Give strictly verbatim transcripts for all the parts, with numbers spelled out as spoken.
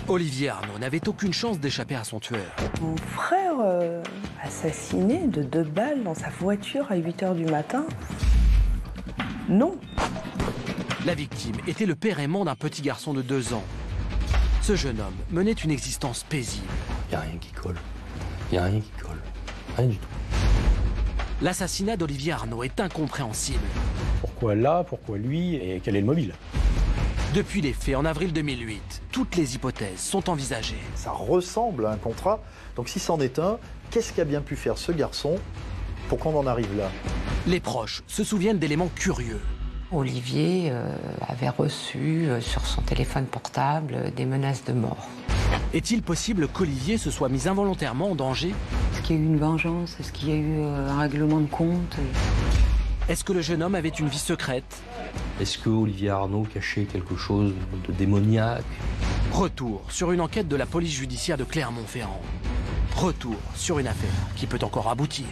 Olivier Arnaud n'avait aucune chance d'échapper à son tueur. Mon frère euh, assassiné de deux balles dans sa voiture à huit heures du matin? Non. La victime était le père aimant d'un petit garçon de deux ans. Ce jeune homme menait une existence paisible. Il n'y a rien qui colle. Il n'y a rien qui colle. Rien du tout. L'assassinat d'Olivier Arnaud est incompréhensible. Pourquoi là? Pourquoi lui? Et quel est le mobile? Depuis les faits en avril deux mille huit, toutes les hypothèses sont envisagées. Ça ressemble à un contrat. Donc si c'en est un, qu'est-ce qu'a bien pu faire ce garçon pour qu'on en arrive là? Les proches se souviennent d'éléments curieux. Olivier euh, avait reçu euh, sur son téléphone portable euh, des menaces de mort. Est-il possible qu'Olivier se soit mis involontairement en danger? Est-ce qu'il y a eu une vengeance? Est-ce qu'il y a eu euh, un règlement de compte? Est-ce que le jeune homme avait une vie secrète? Est-ce que Olivier Arnaud cachait quelque chose de démoniaque? Retour sur une enquête de la police judiciaire de Clermont-Ferrand. Retour sur une affaire qui peut encore aboutir.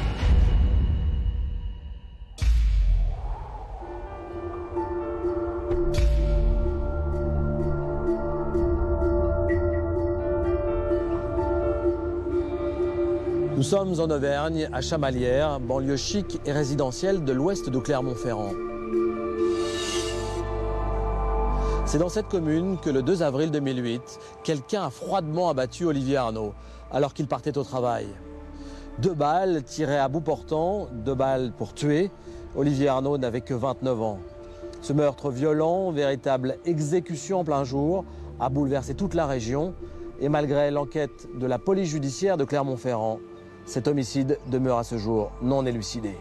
Nous sommes en Auvergne, à Chamalières, banlieue chic et résidentielle de l'ouest de Clermont-Ferrand. C'est dans cette commune que le deux avril deux mille huit, quelqu'un a froidement abattu Olivier Arnaud alors qu'il partait au travail. Deux balles tirées à bout portant, deux balles pour tuer. Olivier Arnaud n'avait que vingt-neuf ans. Ce meurtre violent, véritable exécution en plein jour, a bouleversé toute la région. Et malgré l'enquête de la police judiciaire de Clermont-Ferrand, cet homicide demeure à ce jour non élucidé.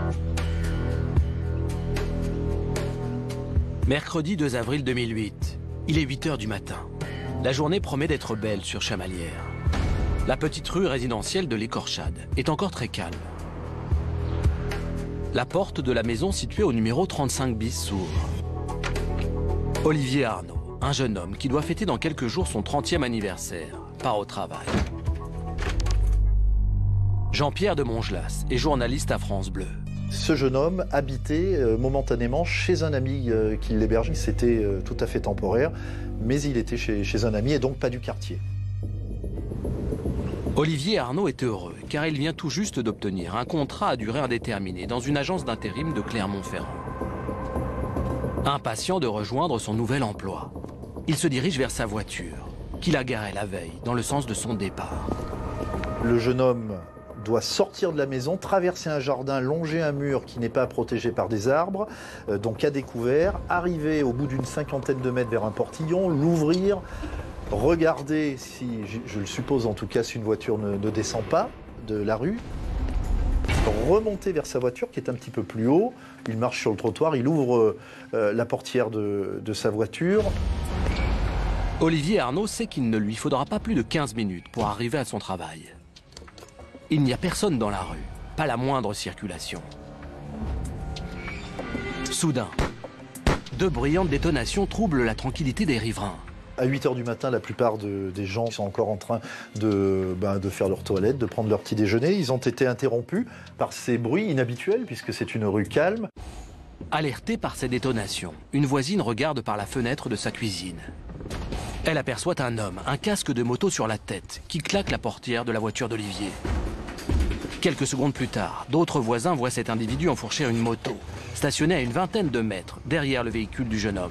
Mercredi deux avril deux mille huit, il est huit heures du matin. La journée promet d'être belle sur Chamalières. La petite rue résidentielle de l'Écorchade est encore très calme. La porte de la maison située au numéro trente-cinq bis s'ouvre. Olivier Arnaud, un jeune homme qui doit fêter dans quelques jours son trentième anniversaire, part au travail. Jean-Pierre de Montgelas est journaliste à France Bleu. Ce jeune homme habitait euh, momentanément chez un ami euh, qui l'hébergeait. C'était euh, tout à fait temporaire, mais il était chez, chez un ami et donc pas du quartier. Olivier Arnaud est heureux car il vient tout juste d'obtenir un contrat à durée indéterminée dans une agence d'intérim de Clermont-Ferrand. Impatient de rejoindre son nouvel emploi, il se dirige vers sa voiture, qu'il a garée la veille dans le sens de son départ. Le jeune homme doit sortir de la maison, traverser un jardin, longer un mur qui n'est pas protégé par des arbres, euh, donc à découvert, arriver au bout d'une cinquantaine de mètres vers un portillon, l'ouvrir, regarder si, je, je le suppose en tout cas, si une voiture ne, ne descend pas de la rue, remonter vers sa voiture qui est un petit peu plus haut, il marche sur le trottoir, il ouvre euh, la portière de, de sa voiture. Olivier Arnaud sait qu'il ne lui faudra pas plus de quinze minutes pour arriver à son travail. Il n'y a personne dans la rue, pas la moindre circulation. Soudain, deux bruyantes détonations troublent la tranquillité des riverains. À huit heures du matin, la plupart de, des gens sont encore en train de, ben, de faire leur toilette, de prendre leur petit déjeuner. Ils ont été interrompus par ces bruits inhabituels, puisque c'est une rue calme. Alertée par ces détonations, une voisine regarde par la fenêtre de sa cuisine. Elle aperçoit un homme, un casque de moto sur la tête, qui claque la portière de la voiture d'Olivier. Quelques secondes plus tard, d'autres voisins voient cet individu enfourcher une moto, stationnée à une vingtaine de mètres derrière le véhicule du jeune homme.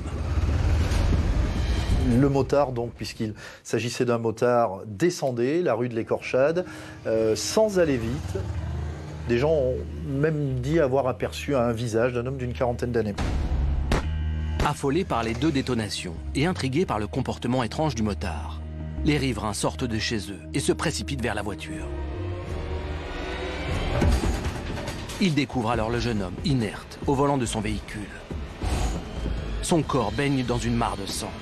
Le motard, donc, puisqu'il s'agissait d'un motard, descendait la rue de l'Écorchade euh, sans aller vite. Des gens ont même dit avoir aperçu un visage d'un homme d'une quarantaine d'années. Affolés par les deux détonations et intrigués par le comportement étrange du motard, les riverains sortent de chez eux et se précipitent vers la voiture. Ils découvrent alors le jeune homme inerte au volant de son véhicule. Son corps baigne dans une mare de sang.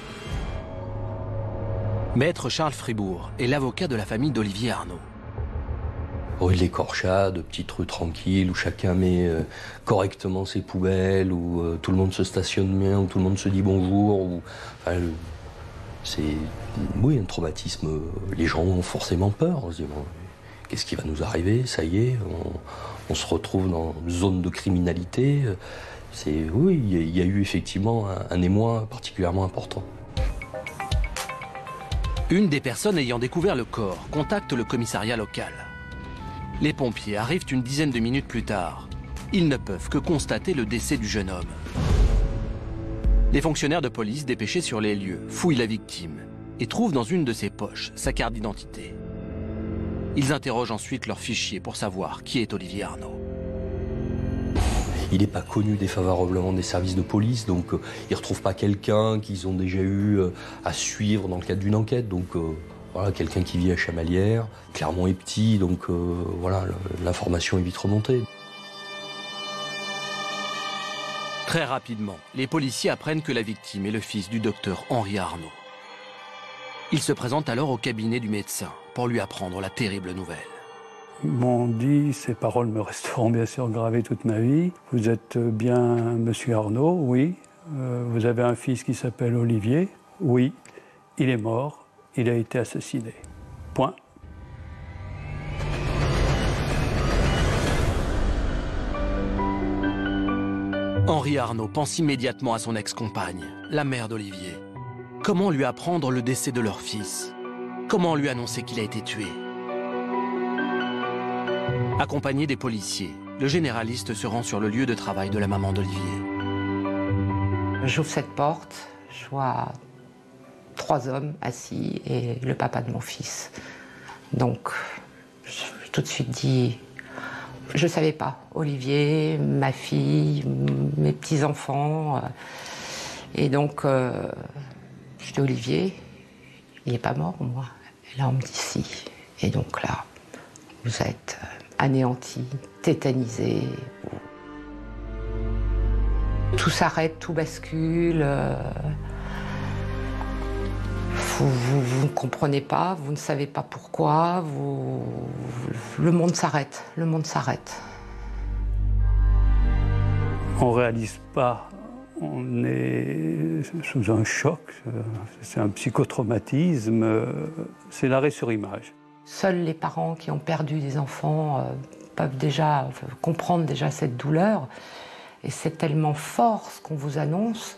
Maître Charles Fribourg est l'avocat de la famille d'Olivier Arnaud. Rue de l'Écorchade, petite rue tranquille où chacun met euh, correctement ses poubelles, où euh, tout le monde se stationne bien, où tout le monde se dit bonjour. Où, enfin, le, c'est oui, un traumatisme. Les gens ont forcément peur. On se dit, bon, qu'est-ce qui va nous arriver? Ça y est, on, on se retrouve dans une zone de criminalité. C'est, oui, il y, y a eu effectivement un, un émoi particulièrement important. Une des personnes ayant découvert le corps contacte le commissariat local. Les pompiers arrivent une dizaine de minutes plus tard. Ils ne peuvent que constater le décès du jeune homme. Les fonctionnaires de police dépêchés sur les lieux fouillent la victime et trouvent dans une de ses poches sa carte d'identité. Ils interrogent ensuite leur fichier pour savoir qui est Olivier Arnaud. Il n'est pas connu défavorablement des services de police, donc euh, ils ne retrouvent pas quelqu'un qu'ils ont déjà eu euh, à suivre dans le cadre d'une enquête. Donc euh, voilà, quelqu'un qui vit à Chamalières, Clermont est petit, donc euh, voilà, l'information est vite remontée. Très rapidement, les policiers apprennent que la victime est le fils du docteur Henri Arnaud. Ils se présentent alors au cabinet du médecin pour lui apprendre la terrible nouvelle. Ils m'ont dit, ces paroles me resteront bien sûr gravées toute ma vie. Vous êtes bien monsieur Arnaud, oui. Euh, vous avez un fils qui s'appelle Olivier, oui. Il est mort, il a été assassiné. Point. Henri Arnaud pense immédiatement à son ex-compagne, la mère d'Olivier. Comment lui apprendre le décès de leur fils? Comment lui annoncer qu'il a été tué? Accompagné des policiers, le généraliste se rend sur le lieu de travail de la maman d'Olivier. J'ouvre cette porte, je vois trois hommes assis et le papa de mon fils. Donc, j'ai tout de suite dit, je ne savais pas. Olivier, ma fille, mes petits-enfants. Et donc, euh, je dis, Olivier, il n'est pas mort, moi. Et là, on me dit si. Et donc là, vous êtes anéanti, tétanisé. Tout s'arrête, tout bascule. Euh, vous, vous, vous ne comprenez pas, vous ne savez pas pourquoi. Vous, le monde s'arrête, le monde s'arrête. On ne réalise pas, on est sous un choc, c'est un psychotraumatisme, c'est l'arrêt sur image. Seuls les parents qui ont perdu des enfants euh, peuvent déjà euh, comprendre déjà cette douleur. Et c'est tellement fort ce qu'on vous annonce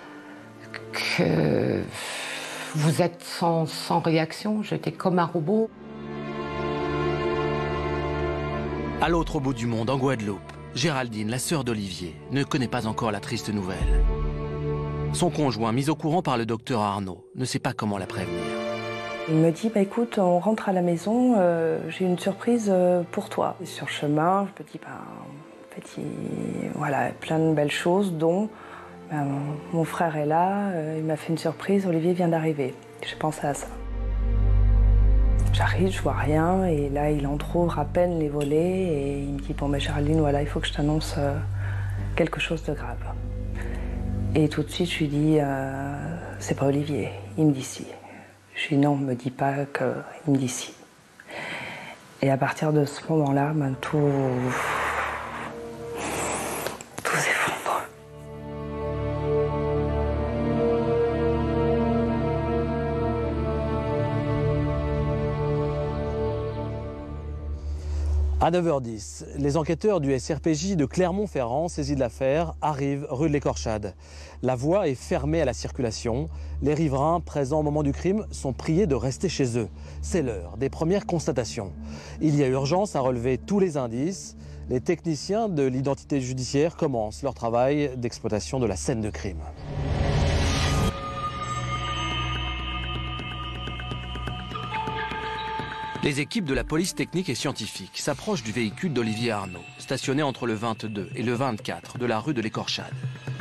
que vous êtes sans, sans réaction. J'étais comme un robot. À l'autre bout du monde, en Guadeloupe, Géraldine, la sœur d'Olivier, ne connaît pas encore la triste nouvelle. Son conjoint, mis au courant par le docteur Arnaud, ne sait pas comment la prévenir. Il me dit, bah, écoute, on rentre à la maison, euh, j'ai une surprise euh, pour toi. Et sur le chemin, je me dis, bah, en fait, il, voilà, plein de belles choses, dont bah, mon, mon frère est là, euh, il m'a fait une surprise, Olivier vient d'arriver. J'ai pensé à ça. J'arrive, je vois rien, et là, il entrouvre à peine les volets, et il me dit, bon, bah, Géraldine, voilà, il faut que je t'annonce euh, quelque chose de grave. Et tout de suite, je lui dis, euh, c'est pas Olivier. Il me dit si. Je lui dis non, ne me dis pas que. Il me dit si. Et à partir de ce moment-là, ben, tout. tout s'effondre. À neuf heures dix, les enquêteurs du S R P J de Clermont-Ferrand, saisis de l'affaire, arrivent rue de l'Écorchade. La voie est fermée à la circulation. Les riverains présents au moment du crime sont priés de rester chez eux. C'est l'heure des premières constatations. Il y a urgence à relever tous les indices. Les techniciens de l'identité judiciaire commencent leur travail d'exploitation de la scène de crime. Les équipes de la police technique et scientifique s'approchent du véhicule d'Olivier Arnaud, stationné entre le vingt-deux et le vingt-quatre de la rue de l'Écorchade.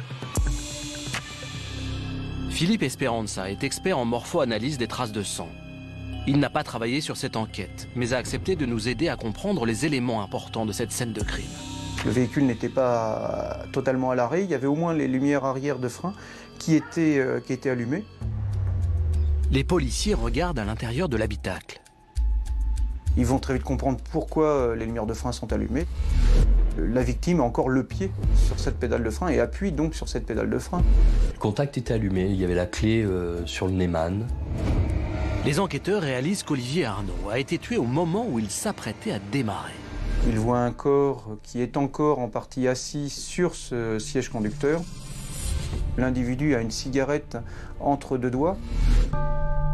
Philippe Esperanza est expert en morpho-analyse des traces de sang. Il n'a pas travaillé sur cette enquête, mais a accepté de nous aider à comprendre les éléments importants de cette scène de crime. Le véhicule n'était pas totalement à l'arrêt, il y avait au moins les lumières arrière de frein qui étaient, euh, qui étaient allumées. Les policiers regardent à l'intérieur de l'habitacle. Ils vont très vite comprendre pourquoi les lumières de frein sont allumées. La victime a encore le pied sur cette pédale de frein et appuie donc sur cette pédale de frein. Le contact était allumé, il y avait la clé euh, sur le Neyman. Les enquêteurs réalisent qu'Olivier Arnaud a été tué au moment où il s'apprêtait à démarrer. Ils voient un corps qui est encore en partie assis sur ce siège conducteur. L'individu a une cigarette entre deux doigts.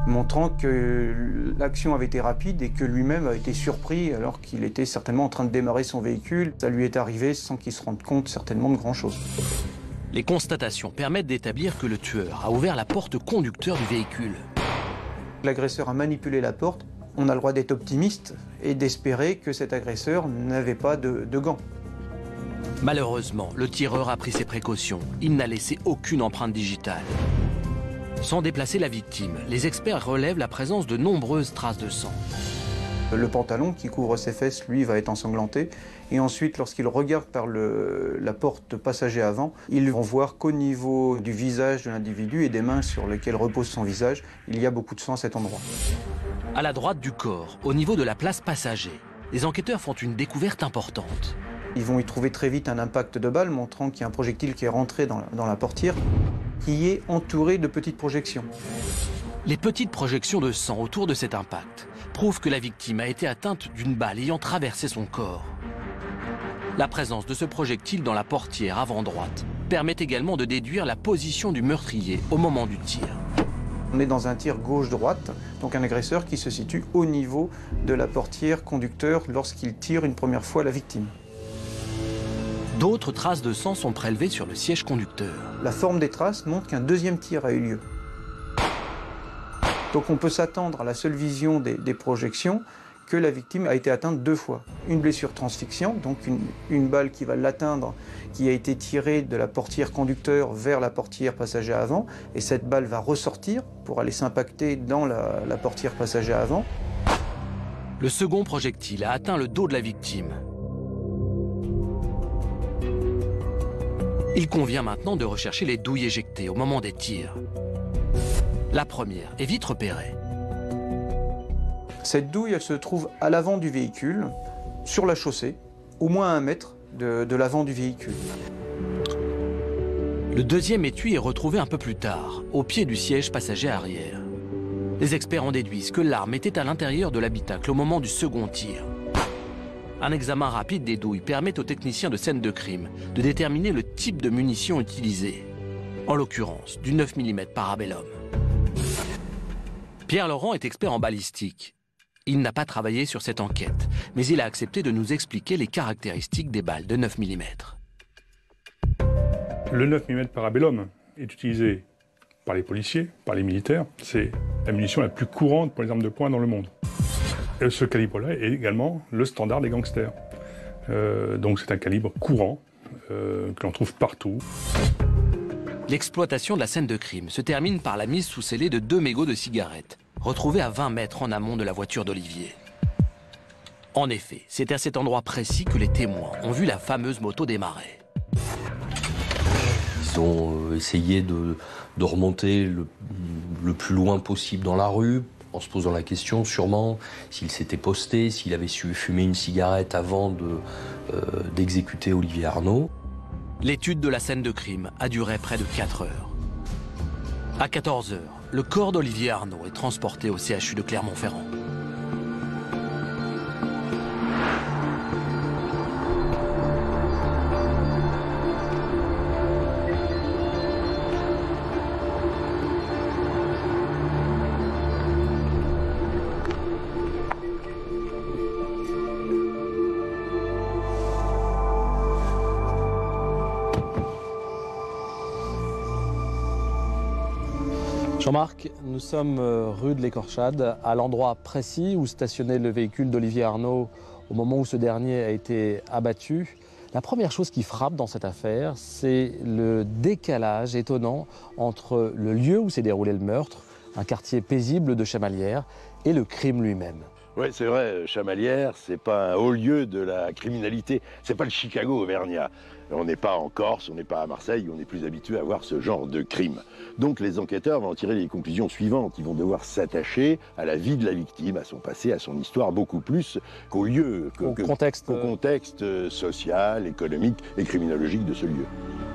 montrant que l'action avait été rapide et que lui-même a été surpris alors qu'il était certainement en train de démarrer son véhicule. Ça lui est arrivé sans qu'il se rende compte certainement de grand-chose. Les constatations permettent d'établir que le tueur a ouvert la porte conducteur du véhicule. L'agresseur a manipulé la porte. On a le droit d'être optimiste et d'espérer que cet agresseur n'avait pas de, de gants. Malheureusement, le tireur a pris ses précautions. Il n'a laissé aucune empreinte digitale. Sans déplacer la victime, les experts relèvent la présence de nombreuses traces de sang. Le pantalon qui couvre ses fesses, lui, va être ensanglanté. Et ensuite, lorsqu'il regarde par le, la porte passager avant, ils vont voir qu'au niveau du visage de l'individu et des mains sur lesquelles repose son visage, il y a beaucoup de sang à cet endroit. À la droite du corps, au niveau de la place passager, les enquêteurs font une découverte importante. Ils vont y trouver très vite un impact de balle montrant qu'il y a un projectile qui est rentré dans la, dans la portière, qui est entouré de petites projections. Les petites projections de sang autour de cet impact prouvent que la victime a été atteinte d'une balle ayant traversé son corps. La présence de ce projectile dans la portière avant droite permet également de déduire la position du meurtrier au moment du tir. On est dans un tir gauche-droite, donc un agresseur qui se situe au niveau de la portière conducteur lorsqu'il tire une première fois la victime. D'autres traces de sang sont prélevées sur le siège conducteur. La forme des traces montre qu'un deuxième tir a eu lieu. Donc on peut s'attendre à la seule vision des, des projections que la victime a été atteinte deux fois. Une blessure transfixiante, donc une, une balle qui va l'atteindre, qui a été tirée de la portière conducteur vers la portière passager avant, et cette balle va ressortir pour aller s'impacter dans la, la portière passager avant. Le second projectile a atteint le dos de la victime. Il convient maintenant de rechercher les douilles éjectées au moment des tirs. La première est vite repérée. Cette douille, elle se trouve à l'avant du véhicule, sur la chaussée, au moins à un mètre de, de l'avant du véhicule. Le deuxième étui est retrouvé un peu plus tard, au pied du siège passager arrière. Les experts en déduisent que l'arme était à l'intérieur de l'habitacle au moment du second tir. Un examen rapide des douilles permet aux techniciens de scène de crime de déterminer le type de munition utilisée. En l'occurrence, du neuf millimètres Parabellum. Pierre Laurent est expert en balistique. Il n'a pas travaillé sur cette enquête, mais il a accepté de nous expliquer les caractéristiques des balles de neuf millimètres. Le neuf millimètres Parabellum est utilisé par les policiers, par les militaires. C'est la munition la plus courante pour les armes de poing dans le monde. Et ce calibre-là est également le standard des gangsters. Euh, donc c'est un calibre courant euh, que l'on trouve partout. L'exploitation de la scène de crime se termine par la mise sous scellé de deux mégots de cigarettes, retrouvés à vingt mètres en amont de la voiture d'Olivier. En effet, c'est à cet endroit précis que les témoins ont vu la fameuse moto démarrer. Ils ont essayé de, de remonter le, le plus loin possible dans la rue, en se posant la question sûrement s'il s'était posté, s'il avait su fumer une cigarette avant de, euh, d'exécuter Olivier Arnaud. L'étude de la scène de crime a duré près de quatre heures. À quatorze heures, le corps d'Olivier Arnaud est transporté au C H U de Clermont-Ferrand. Jean-Marc, nous sommes rue de l'Écorchade, à l'endroit précis où stationnait le véhicule d'Olivier Arnaud au moment où ce dernier a été abattu. La première chose qui frappe dans cette affaire, c'est le décalage étonnant entre le lieu où s'est déroulé le meurtre, un quartier paisible de Chamalières, et le crime lui-même. Oui, c'est vrai, Chamalières, c'est pas un haut lieu de la criminalité, c'est pas le Chicago auvergnat. On n'est pas en Corse, on n'est pas à Marseille, on est plus habitué à voir ce genre de crime. Donc les enquêteurs vont en tirer les conclusions suivantes. Ils vont devoir s'attacher à la vie de la victime, à son passé, à son histoire, beaucoup plus qu'au lieu, au que, contexte, qu'au contexte social, économique et criminologique de ce lieu.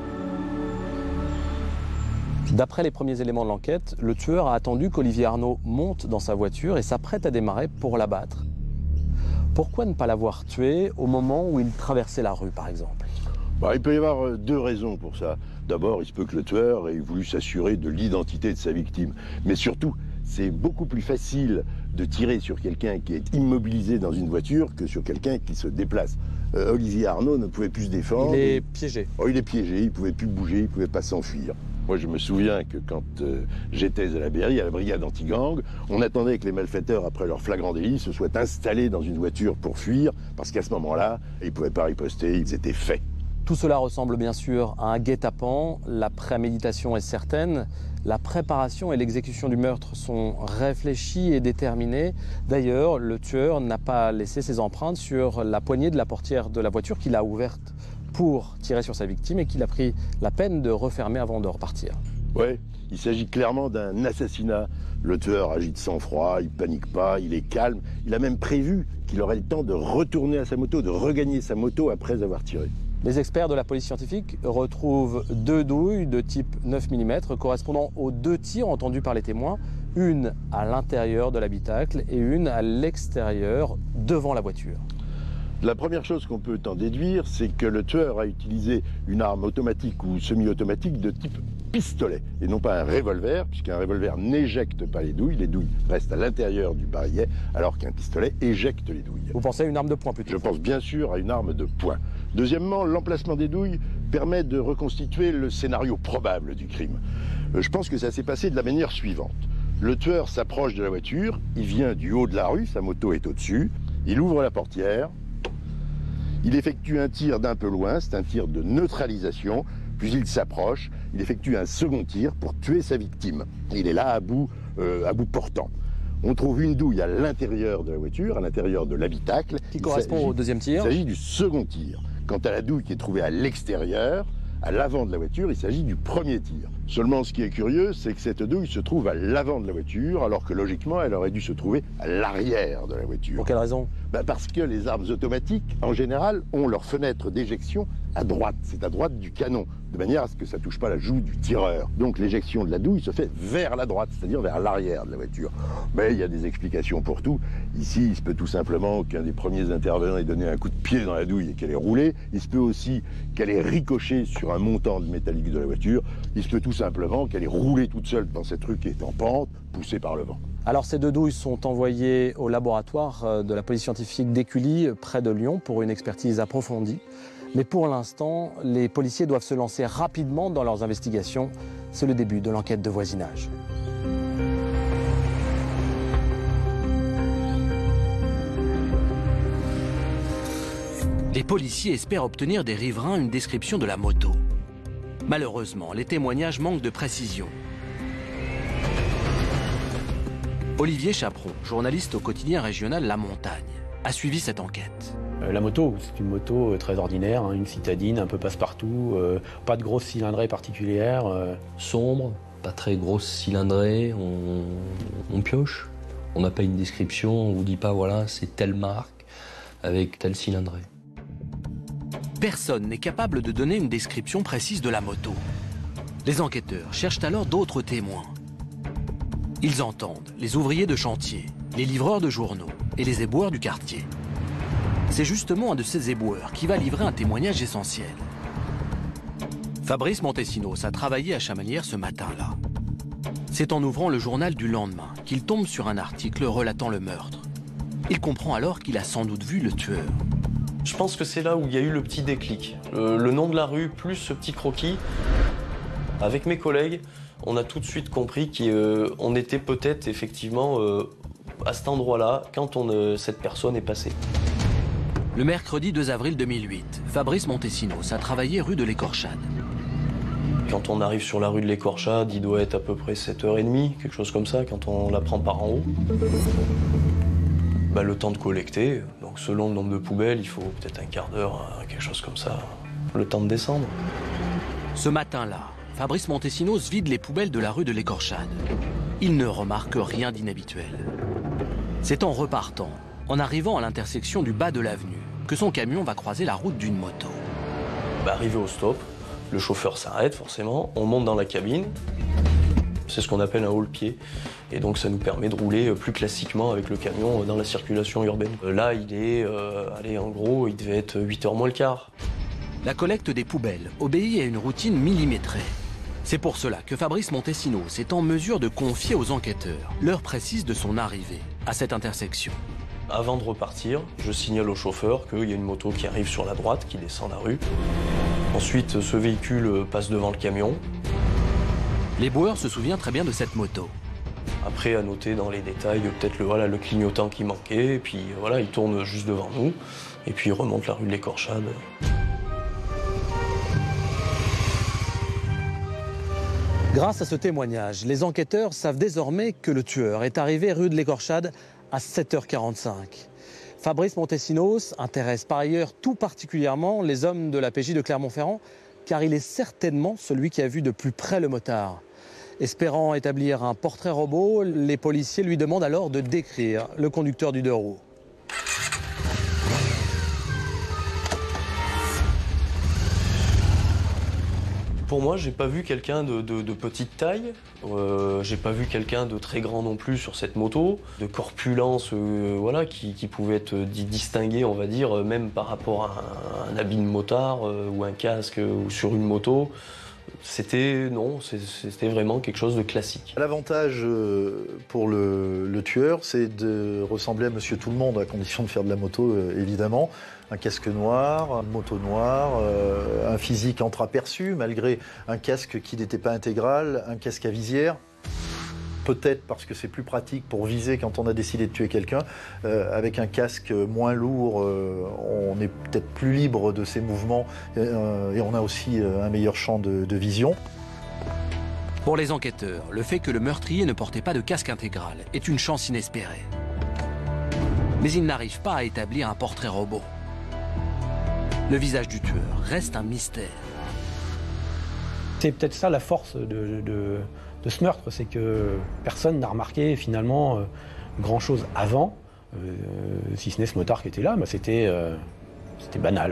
D'après les premiers éléments de l'enquête, le tueur a attendu qu'Olivier Arnaud monte dans sa voiture et s'apprête à démarrer pour l'abattre. Pourquoi ne pas l'avoir tué au moment où il traversait la rue, par exemple ? Bah, il peut y avoir deux raisons pour ça. D'abord, il se peut que le tueur ait voulu s'assurer de l'identité de sa victime. Mais surtout, c'est beaucoup plus facile de tirer sur quelqu'un qui est immobilisé dans une voiture que sur quelqu'un qui se déplace. Euh, Olivier Arnaud ne pouvait plus se défendre. Il est piégé. Oh, il est piégé, il ne pouvait plus bouger, il ne pouvait pas s'enfuir. Moi, je me souviens que quand euh, j'étais à la B R I, à la brigade anti-gang, on attendait que les malfaiteurs, après leur flagrant délit, se soient installés dans une voiture pour fuir, parce qu'à ce moment-là, ils ne pouvaient pas riposter, ils étaient faits. Tout cela ressemble bien sûr à un guet-apens. La préméditation est certaine. La préparation et l'exécution du meurtre sont réfléchies et déterminées. D'ailleurs, le tueur n'a pas laissé ses empreintes sur la poignée de la portière de la voiture qu'il a ouverte pour tirer sur sa victime et qu'il a pris la peine de refermer avant de repartir. Ouais, il s'agit clairement d'un assassinat. Le tueur agit de sang-froid, il panique pas, il est calme. Il a même prévu qu'il aurait le temps de retourner à sa moto, de regagner sa moto après avoir tiré. Les experts de la police scientifique retrouvent deux douilles de type neuf millimètres correspondant aux deux tirs entendus par les témoins, une à l'intérieur de l'habitacle et une à l'extérieur devant la voiture. La première chose qu'on peut en déduire, c'est que le tueur a utilisé une arme automatique ou semi-automatique de type pistolet, et non pas un revolver, puisqu'un revolver n'éjecte pas les douilles, les douilles restent à l'intérieur du barillet, alors qu'un pistolet éjecte les douilles. Vous pensez à une arme de poing plutôt? Je pense bien sûr à une arme de poing. Deuxièmement, l'emplacement des douilles permet de reconstituer le scénario probable du crime. Euh, je pense que ça s'est passé de la manière suivante. Le tueur s'approche de la voiture, il vient du haut de la rue, sa moto est au-dessus, il ouvre la portière, il effectue un tir d'un peu loin, c'est un tir de neutralisation, puis il s'approche, il effectue un second tir pour tuer sa victime. Il est là à bout, euh, à bout portant. On trouve une douille à l'intérieur de la voiture, à l'intérieur de l'habitacle. Qui correspond au deuxième tir. Il s'agit du second tir. Quant à la douille qui est trouvée à l'extérieur, à l'avant de la voiture, il s'agit du premier tir. Seulement, ce qui est curieux, c'est que cette douille se trouve à l'avant de la voiture, alors que logiquement, elle aurait dû se trouver à l'arrière de la voiture. Pour quelle raison? Ben parce que les armes automatiques, en général, ont leur fenêtre d'éjection à droite. C'est à droite du canon, de manière à ce que ça ne touche pas la joue du tireur. Donc l'éjection de la douille se fait vers la droite, c'est-à-dire vers l'arrière de la voiture. Mais il y a des explications pour tout. Ici, il se peut tout simplement qu'un des premiers intervenants ait donné un coup de pied dans la douille et qu'elle ait roulé. Il se peut aussi qu'elle ait ricoché sur un montant de métallique de la voiture. Il se peut tout simplement qu'elle ait roulé toute seule dans cette rue qui est en pente, poussée par le vent. Alors ces deux douilles sont envoyées au laboratoire de la police scientifique d'Écully, près de Lyon, pour une expertise approfondie. Mais pour l'instant, les policiers doivent se lancer rapidement dans leurs investigations. C'est le début de l'enquête de voisinage. Les policiers espèrent obtenir des riverains une description de la moto. Malheureusement, les témoignages manquent de précision. Olivier Chaperon, journaliste au quotidien régional La Montagne, a suivi cette enquête. Euh, la moto, c'est une moto euh, très ordinaire, hein, une citadine, un peu passe-partout, euh, pas de grosse cylindrée particulière. Euh. Sombre, pas très grosse cylindrée, on, on pioche. On n'a pas une description, on vous dit pas voilà, c'est telle marque avec telle cylindrée. Personne n'est capable de donner une description précise de la moto. Les enquêteurs cherchent alors d'autres témoins. Ils entendent les ouvriers de chantier, les livreurs de journaux et les éboueurs du quartier. C'est justement un de ces éboueurs qui va livrer un témoignage essentiel. Fabrice Montesinos a travaillé à Chamalières ce matin-là. C'est en ouvrant le journal du lendemain qu'il tombe sur un article relatant le meurtre. Il comprend alors qu'il a sans doute vu le tueur. Je pense que c'est là où il y a eu le petit déclic. Le, le nom de la rue plus ce petit croquis. Avec mes collègues, on a tout de suite compris qu'on était peut-être effectivement euh, à cet endroit-là quand on, euh, cette personne est passée. Le mercredi deux avril deux mille huit, Fabrice Montesinos a travaillé rue de l'Écorchade. Quand on arrive sur la rue de l'Écorchade, il doit être à peu près sept heures trente, quelque chose comme ça, quand on la prend par en haut. Bah, le temps de collecter, donc selon le nombre de poubelles, il faut peut-être un quart d'heure, quelque chose comme ça, le temps de descendre. Ce matin-là, Fabrice Montesinos vide les poubelles de la rue de l'Écorchade. Il ne remarque rien d'inhabituel. C'est en repartant, en arrivant à l'intersection du bas de l'avenue, que son camion va croiser la route d'une moto. Bah, arrivé au stop, le chauffeur s'arrête forcément, on monte dans la cabine. C'est ce qu'on appelle un haut-le-pied. Et donc ça nous permet de rouler plus classiquement avec le camion dans la circulation urbaine. Là, il est, euh, allez, en gros, il devait être huit heures moins le quart. La collecte des poubelles obéit à une routine millimétrée. C'est pour cela que Fabrice Montesinos est en mesure de confier aux enquêteurs l'heure précise de son arrivée à cette intersection. Avant de repartir, je signale au chauffeur qu'il y a une moto qui arrive sur la droite, qui descend la rue. Ensuite, ce véhicule passe devant le camion. L'éboueur se souvient très bien de cette moto. Après, à noter dans les détails, peut-être le, voilà, le clignotant qui manquait, et puis voilà, il tourne juste devant nous, et puis il remonte la rue de l'Écorchade. Grâce à ce témoignage, les enquêteurs savent désormais que le tueur est arrivé rue de l'Écorchade à sept heures quarante-cinq. Fabrice Montesinos intéresse par ailleurs tout particulièrement les hommes de la P J de Clermont-Ferrand, car il est certainement celui qui a vu de plus près le motard. Espérant établir un portrait robot, les policiers lui demandent alors de décrire le conducteur du deux roues. Pour moi, j'ai pas vu quelqu'un de, de, de petite taille, euh, j'ai pas vu quelqu'un de très grand non plus sur cette moto, de corpulence euh, voilà, qui, qui pouvait être distingué, on va dire, même par rapport à un, un habit de motard euh, ou un casque euh, ou sur une moto. C'était, non, c'était vraiment quelque chose de classique. L'avantage pour le, le tueur, c'est de ressembler à Monsieur Tout-le-Monde, à condition de faire de la moto, évidemment. Un casque noir, une moto noire, euh, un physique entreaperçu, malgré un casque qui n'était pas intégral, un casque à visière. Peut-être parce que c'est plus pratique pour viser quand on a décidé de tuer quelqu'un. Euh, avec un casque moins lourd, euh, on est peut-être plus libre de ses mouvements euh, et on a aussi euh, un meilleur champ de, de vision. Pour les enquêteurs, le fait que le meurtrier ne portait pas de casque intégral est une chance inespérée. Mais ils n'arrivent pas à établir un portrait robot. Le visage du tueur reste un mystère. C'est peut-être ça la force de... de... de ce meurtre, c'est que personne n'a remarqué finalement euh, grand-chose avant, euh, si ce n'est ce motard qui était là, mais c'était euh, c'était banal.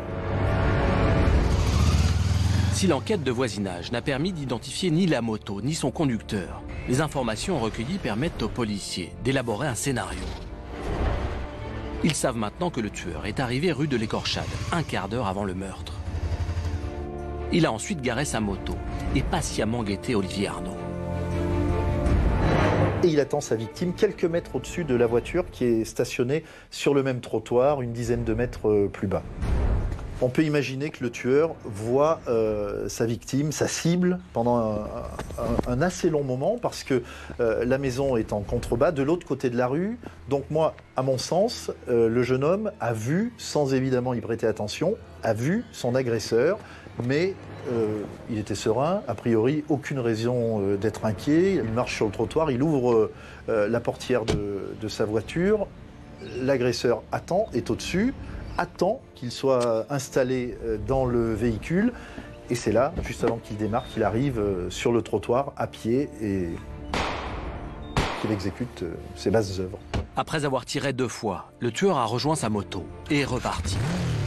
Si l'enquête de voisinage n'a permis d'identifier ni la moto ni son conducteur, les informations recueillies permettent aux policiers d'élaborer un scénario. Ils savent maintenant que le tueur est arrivé rue de l'Écorchade, un quart d'heure avant le meurtre. Il a ensuite garé sa moto et patiemment guetté Olivier Arnaud. Et il attend sa victime quelques mètres au-dessus de la voiture qui est stationnée sur le même trottoir, une dizaine de mètres plus bas. On peut imaginer que le tueur voit euh, sa victime, sa cible, pendant un, un, un assez long moment, parce que euh, la maison est en contrebas, de l'autre côté de la rue. Donc moi, à mon sens, euh, le jeune homme a vu, sans évidemment y prêter attention, a vu son agresseur, mais euh, il était serein, a priori, aucune raison euh, d'être inquiet. Il marche sur le trottoir, il ouvre euh, la portière de, de sa voiture, l'agresseur attend, est au-dessus, attend qu'il soit installé dans le véhicule, et c'est là, juste avant qu'il démarre, qu'il arrive sur le trottoir à pied et qu'il exécute ses basses œuvres. Après avoir tiré deux fois, le tueur a rejoint sa moto et est reparti.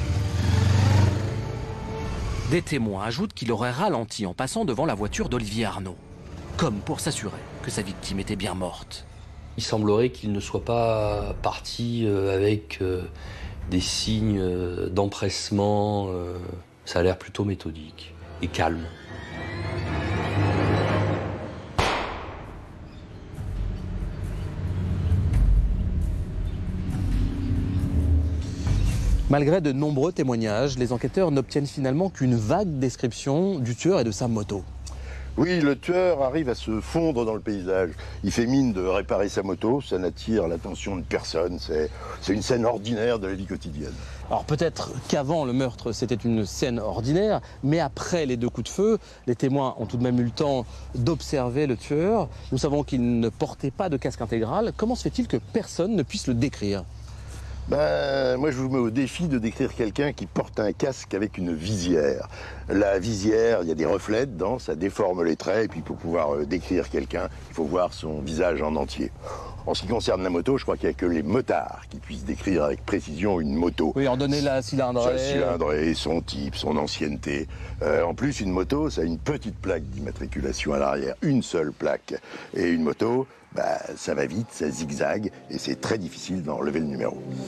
Des témoins ajoutent qu'il aurait ralenti en passant devant la voiture d'Olivier Arnaud, comme pour s'assurer que sa victime était bien morte. Il semblerait qu'il ne soit pas parti avec des signes d'empressement. Ça a l'air plutôt méthodique et calme. Malgré de nombreux témoignages, les enquêteurs n'obtiennent finalement qu'une vague description du tueur et de sa moto. Oui, le tueur arrive à se fondre dans le paysage. Il fait mine de réparer sa moto, ça n'attire l'attention de personne. C'est une scène ordinaire de la vie quotidienne. Alors peut-être qu'avant le meurtre, c'était une scène ordinaire, mais après les deux coups de feu, les témoins ont tout de même eu le temps d'observer le tueur. Nous savons qu'il ne portait pas de casque intégral. Comment se fait-il que personne ne puisse le décrire ? Ben, moi, je vous mets au défi de décrire quelqu'un qui porte un casque avec une visière. La visière, il y a des reflets dedans, ça déforme les traits, et puis pour pouvoir euh, décrire quelqu'un, il faut voir son visage en entier. En ce qui concerne la moto, je crois qu'il n'y a que les motards qui puissent décrire avec précision une moto. Oui, en donner la cylindrée. Sa cylindrée, son type, son ancienneté. Euh, en plus, une moto, ça a une petite plaque d'immatriculation à l'arrière, une seule plaque. Et une moto, bah, ça va vite, ça zigzague, et c'est très difficile d'enlever le numéro.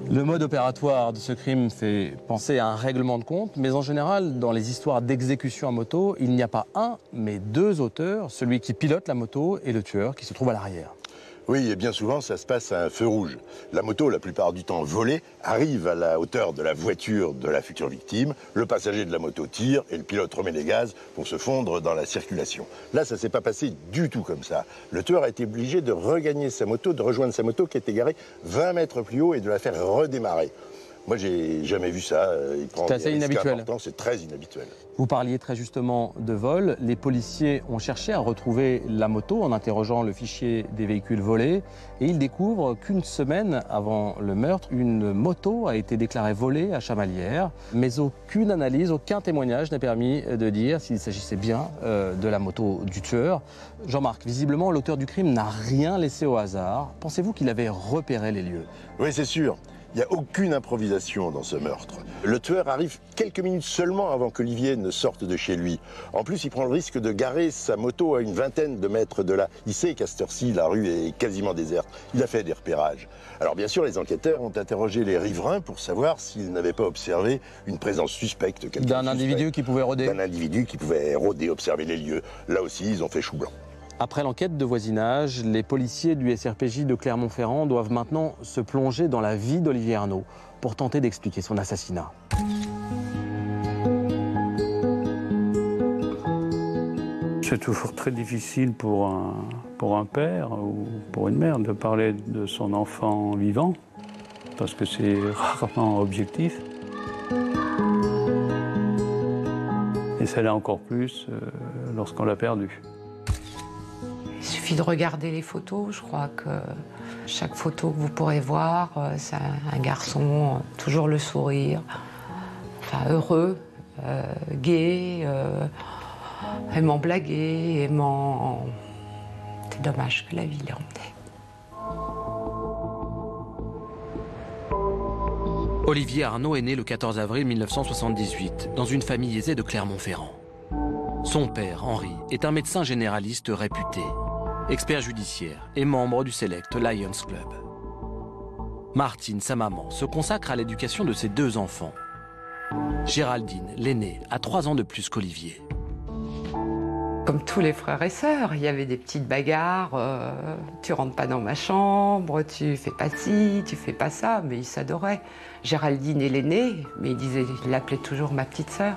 Le mode opératoire de ce crime fait penser à un règlement de compte, mais en général, dans les histoires d'exécution à moto, il n'y a pas un, mais deux auteurs, celui qui pilote la moto et le tueur qui se trouve à l'arrière. Oui, et bien souvent, ça se passe à un feu rouge. La moto, la plupart du temps volée, arrive à la hauteur de la voiture de la future victime, le passager de la moto tire et le pilote remet les gaz pour se fondre dans la circulation. Là, ça ne s'est pas passé du tout comme ça. Le tueur a été obligé de regagner sa moto, de rejoindre sa moto qui était garée vingt mètres plus haut et de la faire redémarrer. Moi, j'ai jamais vu ça. C'est assez inhabituel. C'est très inhabituel. Vous parliez très justement de vol. Les policiers ont cherché à retrouver la moto en interrogeant le fichier des véhicules volés. Et ils découvrent qu'une semaine avant le meurtre, une moto a été déclarée volée à Chamalières. Mais aucune analyse, aucun témoignage n'a permis de dire s'il s'agissait bien euh, de la moto du tueur. Jean-Marc, visiblement, l'auteur du crime n'a rien laissé au hasard. Pensez-vous qu'il avait repéré les lieux? Oui, c'est sûr. Il n'y a aucune improvisation dans ce meurtre. Le tueur arrive quelques minutes seulement avant qu'Olivier ne sorte de chez lui. En plus, il prend le risque de garer sa moto à une vingtaine de mètres de là. Il sait qu'à cette heure-ci, la rue est quasiment déserte. Il a fait des repérages. Alors bien sûr, les enquêteurs ont interrogé les riverains pour savoir s'ils n'avaient pas observé une présence suspecte. D'un individu qui pouvait rôder. D'un individu qui pouvait rôder, observer les lieux. Là aussi, ils ont fait chou blanc. Après l'enquête de voisinage, les policiers du S R P J de Clermont-Ferrand doivent maintenant se plonger dans la vie d'Olivier Arnaud pour tenter d'expliquer son assassinat. C'est toujours très difficile pour un, pour un père ou pour une mère de parler de son enfant vivant, parce que c'est rarement objectif. Et ça l'est encore plus euh, lorsqu'on l'a perdu. Il suffit de regarder les photos. Je crois que chaque photo que vous pourrez voir, c'est un garçon, toujours le sourire, enfin heureux, euh, gai, euh, aimant blaguer, aimant... C'est dommage que la vie l'ait emmené. Olivier Arnaud est né le quatorze avril mille neuf cent soixante-dix-huit dans une famille aisée de Clermont-Ferrand. Son père, Henri, est un médecin généraliste réputé, expert judiciaire et membre du Select Lions Club. Martine, sa maman, se consacre à l'éducation de ses deux enfants. Géraldine, l'aînée, a trois ans de plus qu'Olivier. Comme tous les frères et sœurs, il y avait des petites bagarres. Euh, tu rentres pas dans ma chambre, tu fais pas ci, tu fais pas ça, mais ils s'adoraient. Géraldine est l'aînée, mais il disait, il l'appelait toujours ma petite sœur.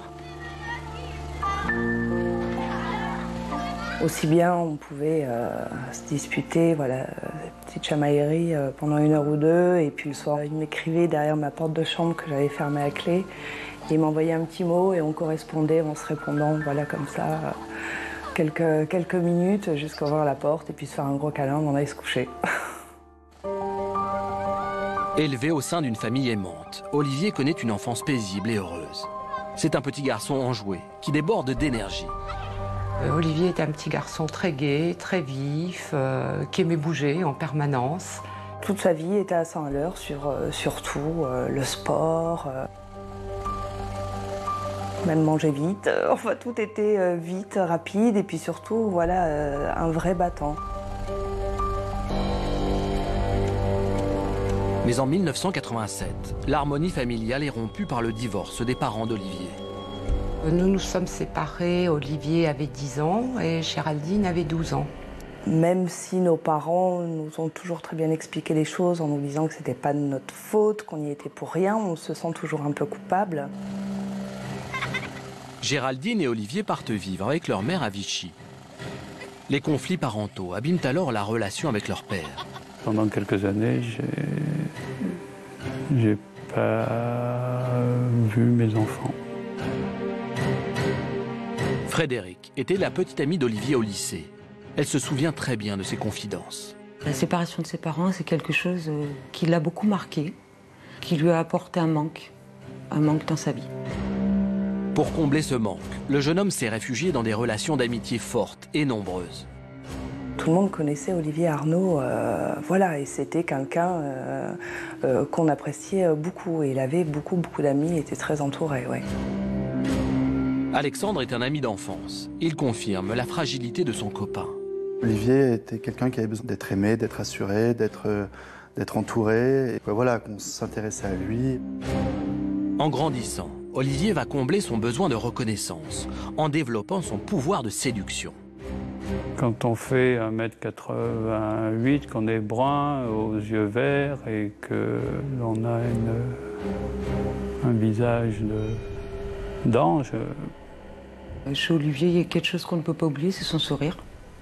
Aussi bien on pouvait euh, se disputer, voilà, petite chamaillerie euh, pendant une heure ou deux, et puis le soir, il m'écrivait derrière ma porte de chambre que j'avais fermée à clé, et il m'envoyait un petit mot et on correspondait en se répondant, voilà, comme ça, euh, quelques, quelques minutes jusqu'à ouvrir la porte et puis se faire un gros câlin, on allait se coucher. Élevé au sein d'une famille aimante, Olivier connaît une enfance paisible et heureuse. C'est un petit garçon enjoué, qui déborde d'énergie. Olivier est un petit garçon très gai, très vif, euh, qui aimait bouger en permanence. Toute sa vie était à cent à l'heure sur, euh, sur tout, euh, le sport, euh, même manger vite. Enfin, tout était euh, vite, rapide, et puis surtout, voilà, euh, un vrai battant. Mais en mille neuf cent quatre-vingt-sept, l'harmonie familiale est rompue par le divorce des parents d'Olivier. Nous nous sommes séparés, Olivier avait dix ans et Géraldine avait douze ans. Même si nos parents nous ont toujours très bien expliqué les choses en nous disant que c'était pas de notre faute, qu'on y était pour rien, on se sent toujours un peu coupable. Géraldine et Olivier partent vivre avec leur mère à Vichy. Les conflits parentaux abîment alors la relation avec leur père. Pendant quelques années, j'ai j'ai pas vu mes enfants. Frédéric était la petite amie d'Olivier au lycée. Elle se souvient très bien de ses confidences. La séparation de ses parents, c'est quelque chose qui l'a beaucoup marqué, qui lui a apporté un manque, un manque dans sa vie. Pour combler ce manque, le jeune homme s'est réfugié dans des relations d'amitié fortes et nombreuses. Tout le monde connaissait Olivier Arnaud, euh, voilà, et c'était quelqu'un euh, euh, qu'on appréciait beaucoup. Et il avait beaucoup, beaucoup d'amis, il était très entouré, ouais. Alexandre est un ami d'enfance. Il confirme la fragilité de son copain. Olivier était quelqu'un qui avait besoin d'être aimé, d'être assuré, d'être d'être entouré, et voilà, qu'on s'intéressait à lui. En grandissant, Olivier va combler son besoin de reconnaissance en développant son pouvoir de séduction. Quand on fait un mètre quatre-vingt-huit, qu'on est brun, aux yeux verts et que l'on a une, un visage d'ange. Chez Olivier, il y a quelque chose qu'on ne peut pas oublier, c'est son sourire.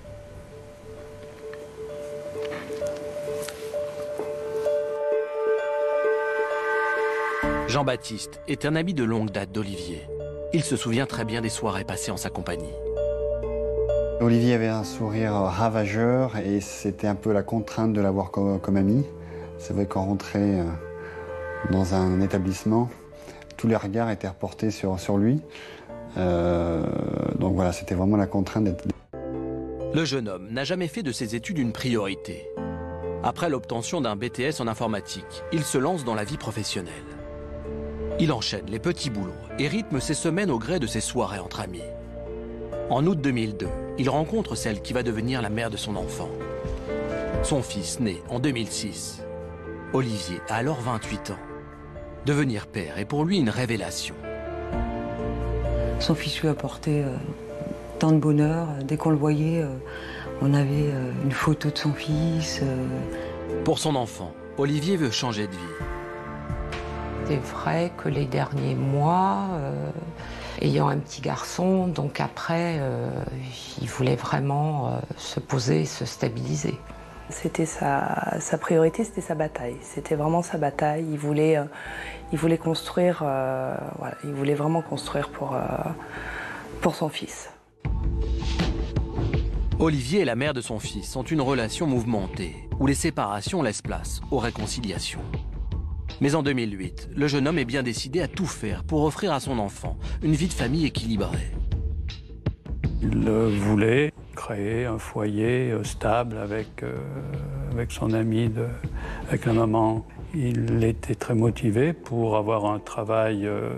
Jean-Baptiste est un ami de longue date d'Olivier. Il se souvient très bien des soirées passées en sa compagnie. Olivier avait un sourire ravageur et c'était un peu la contrainte de l'avoir comme, comme ami. C'est vrai qu'on rentrait dans un établissement, tous les regards étaient reportés sur, sur lui. Euh, donc voilà, c'était vraiment la contrainte d'être... Le jeune homme n'a jamais fait de ses études une priorité. Après l'obtention d'un B T S en informatique, il se lance dans la vie professionnelle. Il enchaîne les petits boulots et rythme ses semaines au gré de ses soirées entre amis. En août deux mille deux, il rencontre celle qui va devenir la mère de son enfant. Son fils naît en deux mille six. Olivier a alors vingt-huit ans. Devenir père est pour lui une révélation. Son fils lui apportait euh, tant de bonheur. Dès qu'on le voyait, euh, on avait euh, une photo de son fils. Euh... Pour son enfant, Olivier veut changer de vie. C'est vrai que les derniers mois, euh, ayant un petit garçon, donc après, euh, il voulait vraiment euh, se poser, se stabiliser. C'était sa, sa priorité, c'était sa bataille. C'était vraiment sa bataille. Il voulait, euh, il voulait construire, euh, voilà, il voulait vraiment construire pour, euh, pour son fils. Olivier et la mère de son fils ont une relation mouvementée, où les séparations laissent place aux réconciliations. Mais en deux mille huit, le jeune homme est bien décidé à tout faire pour offrir à son enfant une vie de famille équilibrée. Il voulait créer un foyer stable avec, euh, avec son ami, de, avec la maman. Il était très motivé pour avoir un travail euh,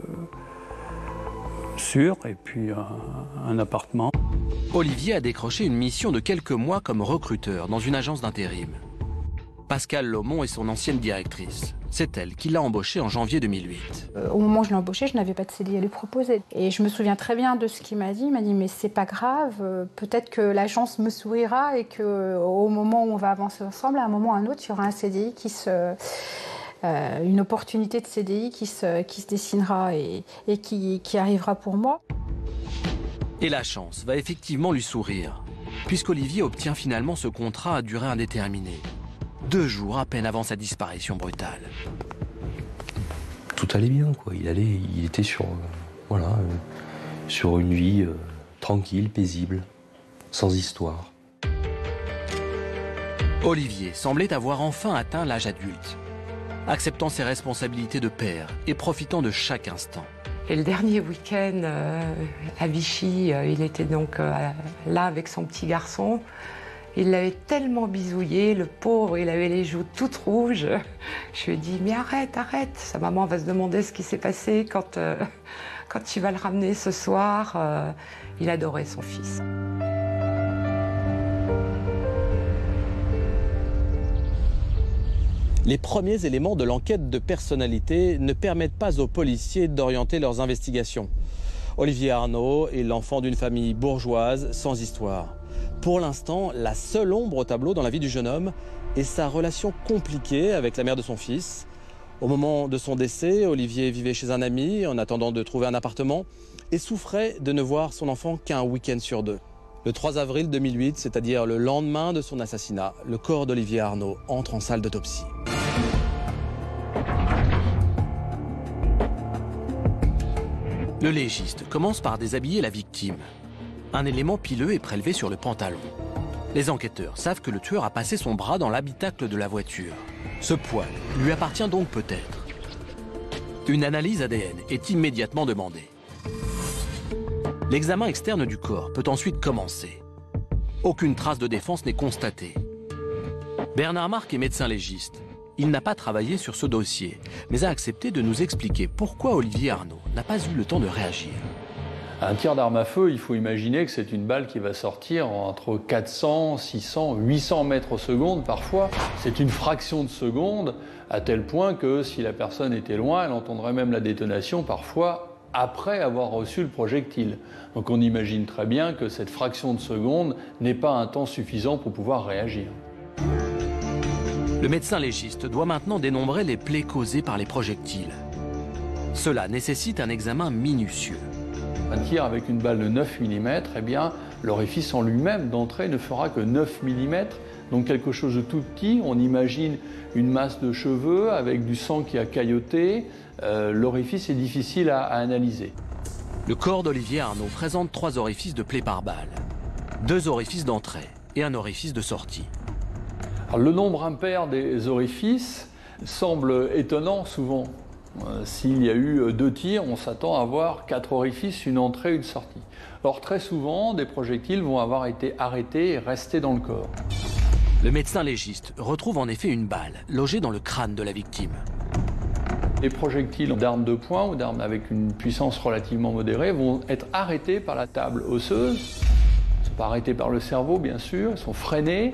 sûr et puis un, un appartement. Olivier a décroché une mission de quelques mois comme recruteur dans une agence d'intérim. Pascal Lomont est son ancienne directrice. C'est elle qui l'a embauché en janvier deux mille huit. Euh, au moment où je l'ai embauché, je n'avais pas de C D I à lui proposer. Et je me souviens très bien de ce qu'il m'a dit. Il m'a dit, mais c'est pas grave, euh, peut-être que l'agence me sourira et qu'au moment où on va avancer ensemble, à un moment ou à un autre, il y aura un C D I qui se... Euh, une opportunité de C D I qui se, qui se dessinera et, et qui, qui arrivera pour moi. Et la chance va effectivement lui sourire, puisqu'Olivier obtient finalement ce contrat à durée indéterminée. Deux jours à peine avant sa disparition brutale. Tout allait bien, quoi. Il allait, il était sur, euh, voilà, euh, sur une vie euh, tranquille, paisible, sans histoire. Olivier semblait avoir enfin atteint l'âge adulte, acceptant ses responsabilités de père et profitant de chaque instant. Et le dernier week-end euh, à Vichy, euh, il était donc euh, là avec son petit garçon. Il l'avait tellement bisouillé, le pauvre, il avait les joues toutes rouges. Je lui ai dit, mais arrête, arrête. Sa maman va se demander ce qui s'est passé quand, euh, quand tu vas le ramener ce soir. Euh, il adorait son fils. Les premiers éléments de l'enquête de personnalité ne permettent pas aux policiers d'orienter leurs investigations. Olivier Arnaud est l'enfant d'une famille bourgeoise sans histoire. Pour l'instant, la seule ombre au tableau dans la vie du jeune homme est sa relation compliquée avec la mère de son fils. Au moment de son décès, Olivier vivait chez un ami en attendant de trouver un appartement et souffrait de ne voir son enfant qu'un week-end sur deux. Le trois avril deux mille huit, c'est-à-dire le lendemain de son assassinat, le corps d'Olivier Arnaud entre en salle d'autopsie. Le légiste commence par déshabiller la victime. Un élément pileux est prélevé sur le pantalon. Les enquêteurs savent que le tueur a passé son bras dans l'habitacle de la voiture. Ce poil lui appartient donc peut-être. Une analyse A D N est immédiatement demandée. L'examen externe du corps peut ensuite commencer. Aucune trace de défense n'est constatée. Bernard Marc est médecin légiste. Il n'a pas travaillé sur ce dossier, mais a accepté de nous expliquer pourquoi Olivier Arnaud n'a pas eu le temps de réagir. Un tir d'arme à feu, il faut imaginer que c'est une balle qui va sortir entre quatre cents, six cents, huit cents mètres au seconde parfois. C'est une fraction de seconde, à tel point que si la personne était loin, elle entendrait même la détonation parfois après avoir reçu le projectile. Donc on imagine très bien que cette fraction de seconde n'est pas un temps suffisant pour pouvoir réagir. Le médecin légiste doit maintenant dénombrer les plaies causées par les projectiles. Cela nécessite un examen minutieux. Un tir avec une balle de neuf millimètres, eh bien, l'orifice en lui-même d'entrée ne fera que neuf millimètres, donc quelque chose de tout petit. On imagine une masse de cheveux avec du sang qui a cailloté. Euh, l'orifice est difficile à, à analyser. Le corps d'Olivier Arnaud présente trois orifices de plaie par balle, deux orifices d'entrée et un orifice de sortie. Alors, le nombre impair des orifices semble étonnant souvent. Euh, S'il y a eu deux tirs, on s'attend à avoir quatre orifices, une entrée et une sortie. Or, très souvent, des projectiles vont avoir été arrêtés et restés dans le corps. Le médecin légiste retrouve en effet une balle logée dans le crâne de la victime. Les projectiles d'armes de poing ou d'armes avec une puissance relativement modérée vont être arrêtés par la table osseuse. Ils ne sont pas arrêtés par le cerveau, bien sûr, ils sont freinés.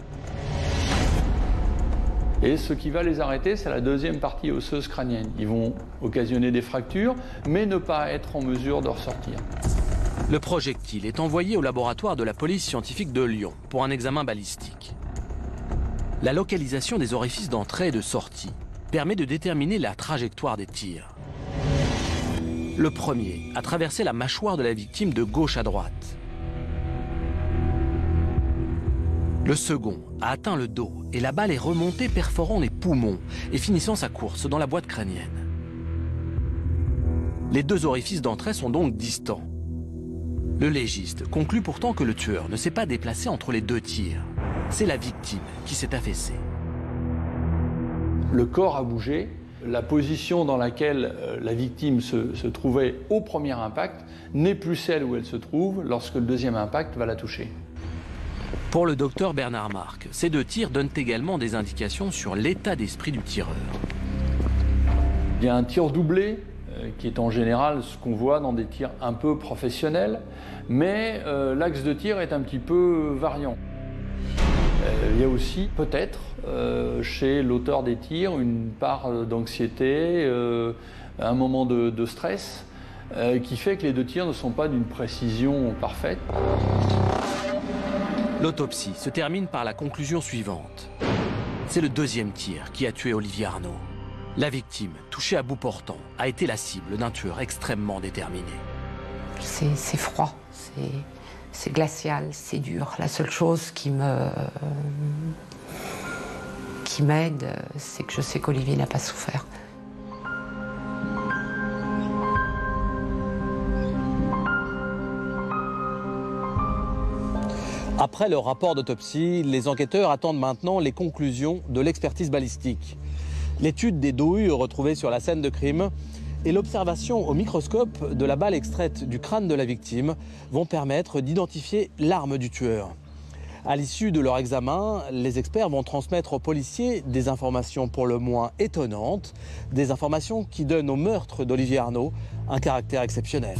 Et ce qui va les arrêter, c'est la deuxième partie osseuse crânienne. Ils vont occasionner des fractures, mais ne pas être en mesure de ressortir. Le projectile est envoyé au laboratoire de la police scientifique de Lyon pour un examen balistique. La localisation des orifices d'entrée et de sortie permet de déterminer la trajectoire des tirs. Le premier a traversé la mâchoire de la victime de gauche à droite. Le second a atteint le dos et la balle est remontée perforant les poumons et finissant sa course dans la boîte crânienne. Les deux orifices d'entrée sont donc distants. Le légiste conclut pourtant que le tueur ne s'est pas déplacé entre les deux tirs. C'est la victime qui s'est affaissée. Le corps a bougé. La position dans laquelle la victime se, se trouvait au premier impact n'est plus celle où elle se trouve lorsque le deuxième impact va la toucher. Pour le docteur Bernard Marc, ces deux tirs donnent également des indications sur l'état d'esprit du tireur. Il y a un tir doublé, euh, qui est en général ce qu'on voit dans des tirs un peu professionnels, mais euh, l'axe de tir est un petit peu variant. Euh, il y a aussi, peut-être, euh, chez l'auteur des tirs, une part d'anxiété, euh, un moment de, de stress, euh, qui fait que les deux tirs ne sont pas d'une précision parfaite. L'autopsie se termine par la conclusion suivante. C'est le deuxième tir qui a tué Olivier Arnaud. La victime, touchée à bout portant, a été la cible d'un tueur extrêmement déterminé. C'est froid, c'est glacial, c'est dur. La seule chose qui me qui m'aide, c'est que je sais qu'Olivier n'a pas souffert. Après le rapport d'autopsie, les enquêteurs attendent maintenant les conclusions de l'expertise balistique. L'étude des douilles retrouvées sur la scène de crime et l'observation au microscope de la balle extraite du crâne de la victime vont permettre d'identifier l'arme du tueur. À l'issue de leur examen, les experts vont transmettre aux policiers des informations pour le moins étonnantes, des informations qui donnent au meurtre d'Olivier Arnaud un caractère exceptionnel.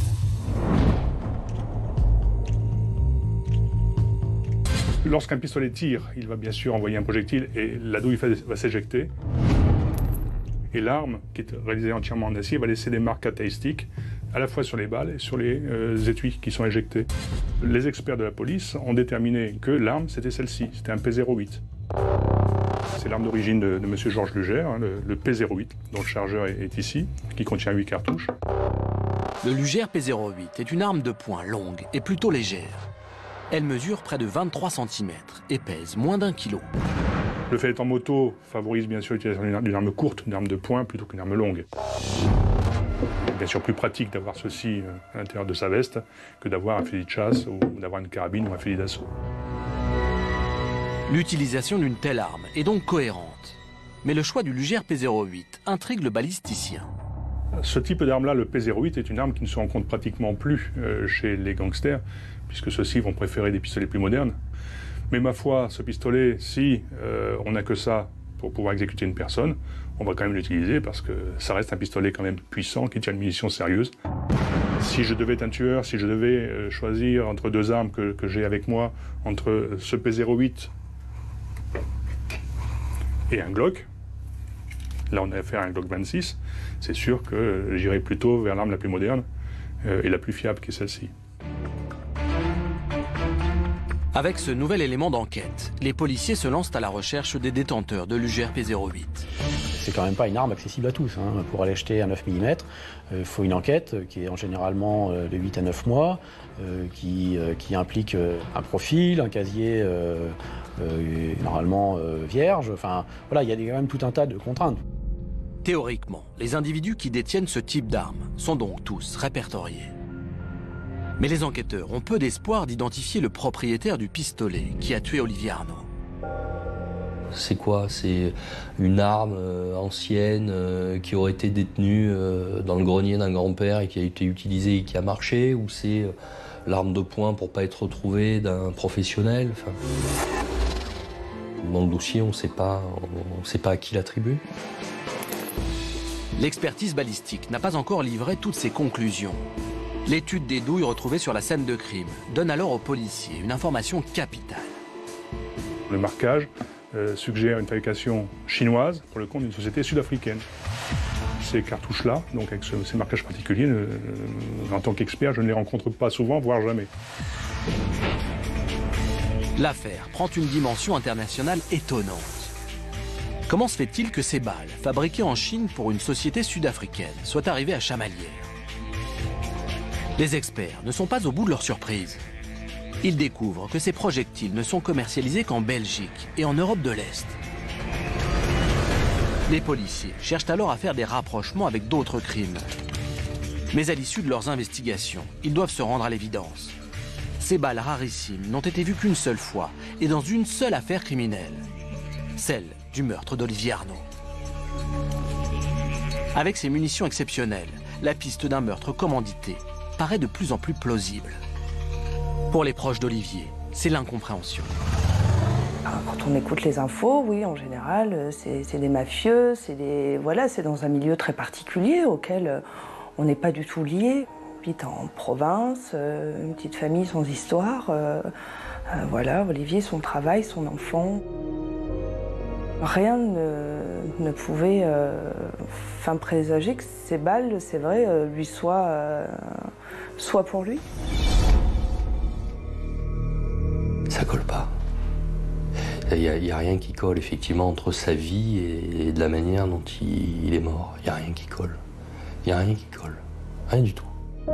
Lorsqu'un pistolet tire, il va bien sûr envoyer un projectile et la douille va s'éjecter. Et l'arme, qui est réalisée entièrement en acier, va laisser des marques caractéristiques à la fois sur les balles et sur les euh, étuis qui sont éjectés. Les experts de la police ont déterminé que l'arme, c'était celle-ci, c'était un P zéro huit. C'est l'arme d'origine de, de M. Georges Lugère, hein, le, le P zéro huit, dont le chargeur est, est ici, qui contient huit cartouches. Le Lugère P zéro huit est une arme de poing longue et plutôt légère. Elle mesure près de vingt-trois centimètres et pèse moins d'un kilo. Le fait d'être en moto favorise bien sûr l'utilisation d'une arme courte, d'une arme de poing, plutôt qu'une arme longue. C'est bien sûr plus pratique d'avoir ceci à l'intérieur de sa veste que d'avoir un fusil de chasse ou d'avoir une carabine ou un fusil d'assaut. L'utilisation d'une telle arme est donc cohérente. Mais le choix du Lugère P zéro huit intrigue le balisticien. Ce type d'arme-là, le P zéro huit, est une arme qui ne se rencontre pratiquement plus euh, chez les gangsters, puisque ceux-ci vont préférer des pistolets plus modernes. Mais ma foi, ce pistolet, si euh, on n'a que ça pour pouvoir exécuter une personne, on va quand même l'utiliser parce que ça reste un pistolet quand même puissant, qui tient une munition sérieuse. Si je devais être un tueur, si je devais choisir entre deux armes que, que j'ai avec moi, entre ce P zéro huit et un Glock, là on a affaire à un Glock vingt-six, c'est sûr que j'irais plutôt vers l'arme la plus moderne euh, et la plus fiable qui est celle-ci. Avec ce nouvel élément d'enquête, les policiers se lancent à la recherche des détenteurs de l'U G R P zéro huit. C'est quand même pas une arme accessible à tous. Hein. Pour aller acheter un neuf millimètres, il euh, faut une enquête qui est en généralement euh, de huit à neuf mois, euh, qui, euh, qui implique euh, un profil, un casier euh, euh, normalement euh, vierge. Enfin, voilà, il y a quand même tout un tas de contraintes. Théoriquement, les individus qui détiennent ce type d'armes sont donc tous répertoriés. Mais les enquêteurs ont peu d'espoir d'identifier le propriétaire du pistolet qui a tué Olivier Arnaud. C'est quoi? C'est une arme euh, ancienne euh, qui aurait été détenue euh, dans le grenier d'un grand-père et qui a été utilisée et qui a marché? Ou c'est euh, l'arme de poing pour pas être retrouvée d'un professionnel? Enfin, dans le dossier, on ne sait pas, on sait pas à qui l'attribuer. L'expertise balistique n'a pas encore livré toutes ses conclusions. L'étude des douilles retrouvées sur la scène de crime donne alors aux policiers une information capitale. Le marquage euh, suggère une fabrication chinoise pour le compte d'une société sud-africaine. Ces cartouches-là, donc avec ce, ces marquages particuliers, euh, en tant qu'expert, je ne les rencontre pas souvent, voire jamais. L'affaire prend une dimension internationale étonnante. Comment se fait-il que ces balles, fabriquées en Chine pour une société sud-africaine, soient arrivées à Chamalières? Les experts ne sont pas au bout de leur surprise. Ils découvrent que ces projectiles ne sont commercialisés qu'en Belgique et en Europe de l'Est. Les policiers cherchent alors à faire des rapprochements avec d'autres crimes. Mais à l'issue de leurs investigations, ils doivent se rendre à l'évidence. Ces balles rarissimes n'ont été vues qu'une seule fois et dans une seule affaire criminelle. Celle du meurtre d'Olivier Arnaud. Avec ces munitions exceptionnelles, la piste d'un meurtre commandité paraît de plus en plus plausible. Pour les proches d'Olivier, c'est l'incompréhension. Quand on écoute les infos, oui, en général, c'est des mafieux, c'est des, voilà, c'est dans un milieu très particulier auquel on n'est pas du tout lié. On habite en province, une petite famille sans histoire. Euh, euh, voilà, Olivier, son travail, son enfant. Rien ne, ne pouvait euh, enfin, présager que ces balles, c'est vrai, euh, lui soient, euh, soient pour lui. Ça colle pas. Il n'y a, a rien qui colle, effectivement, entre sa vie et, et de la manière dont il, il est mort. Il n'y a rien qui colle. Il n'y a rien qui colle. Rien du tout.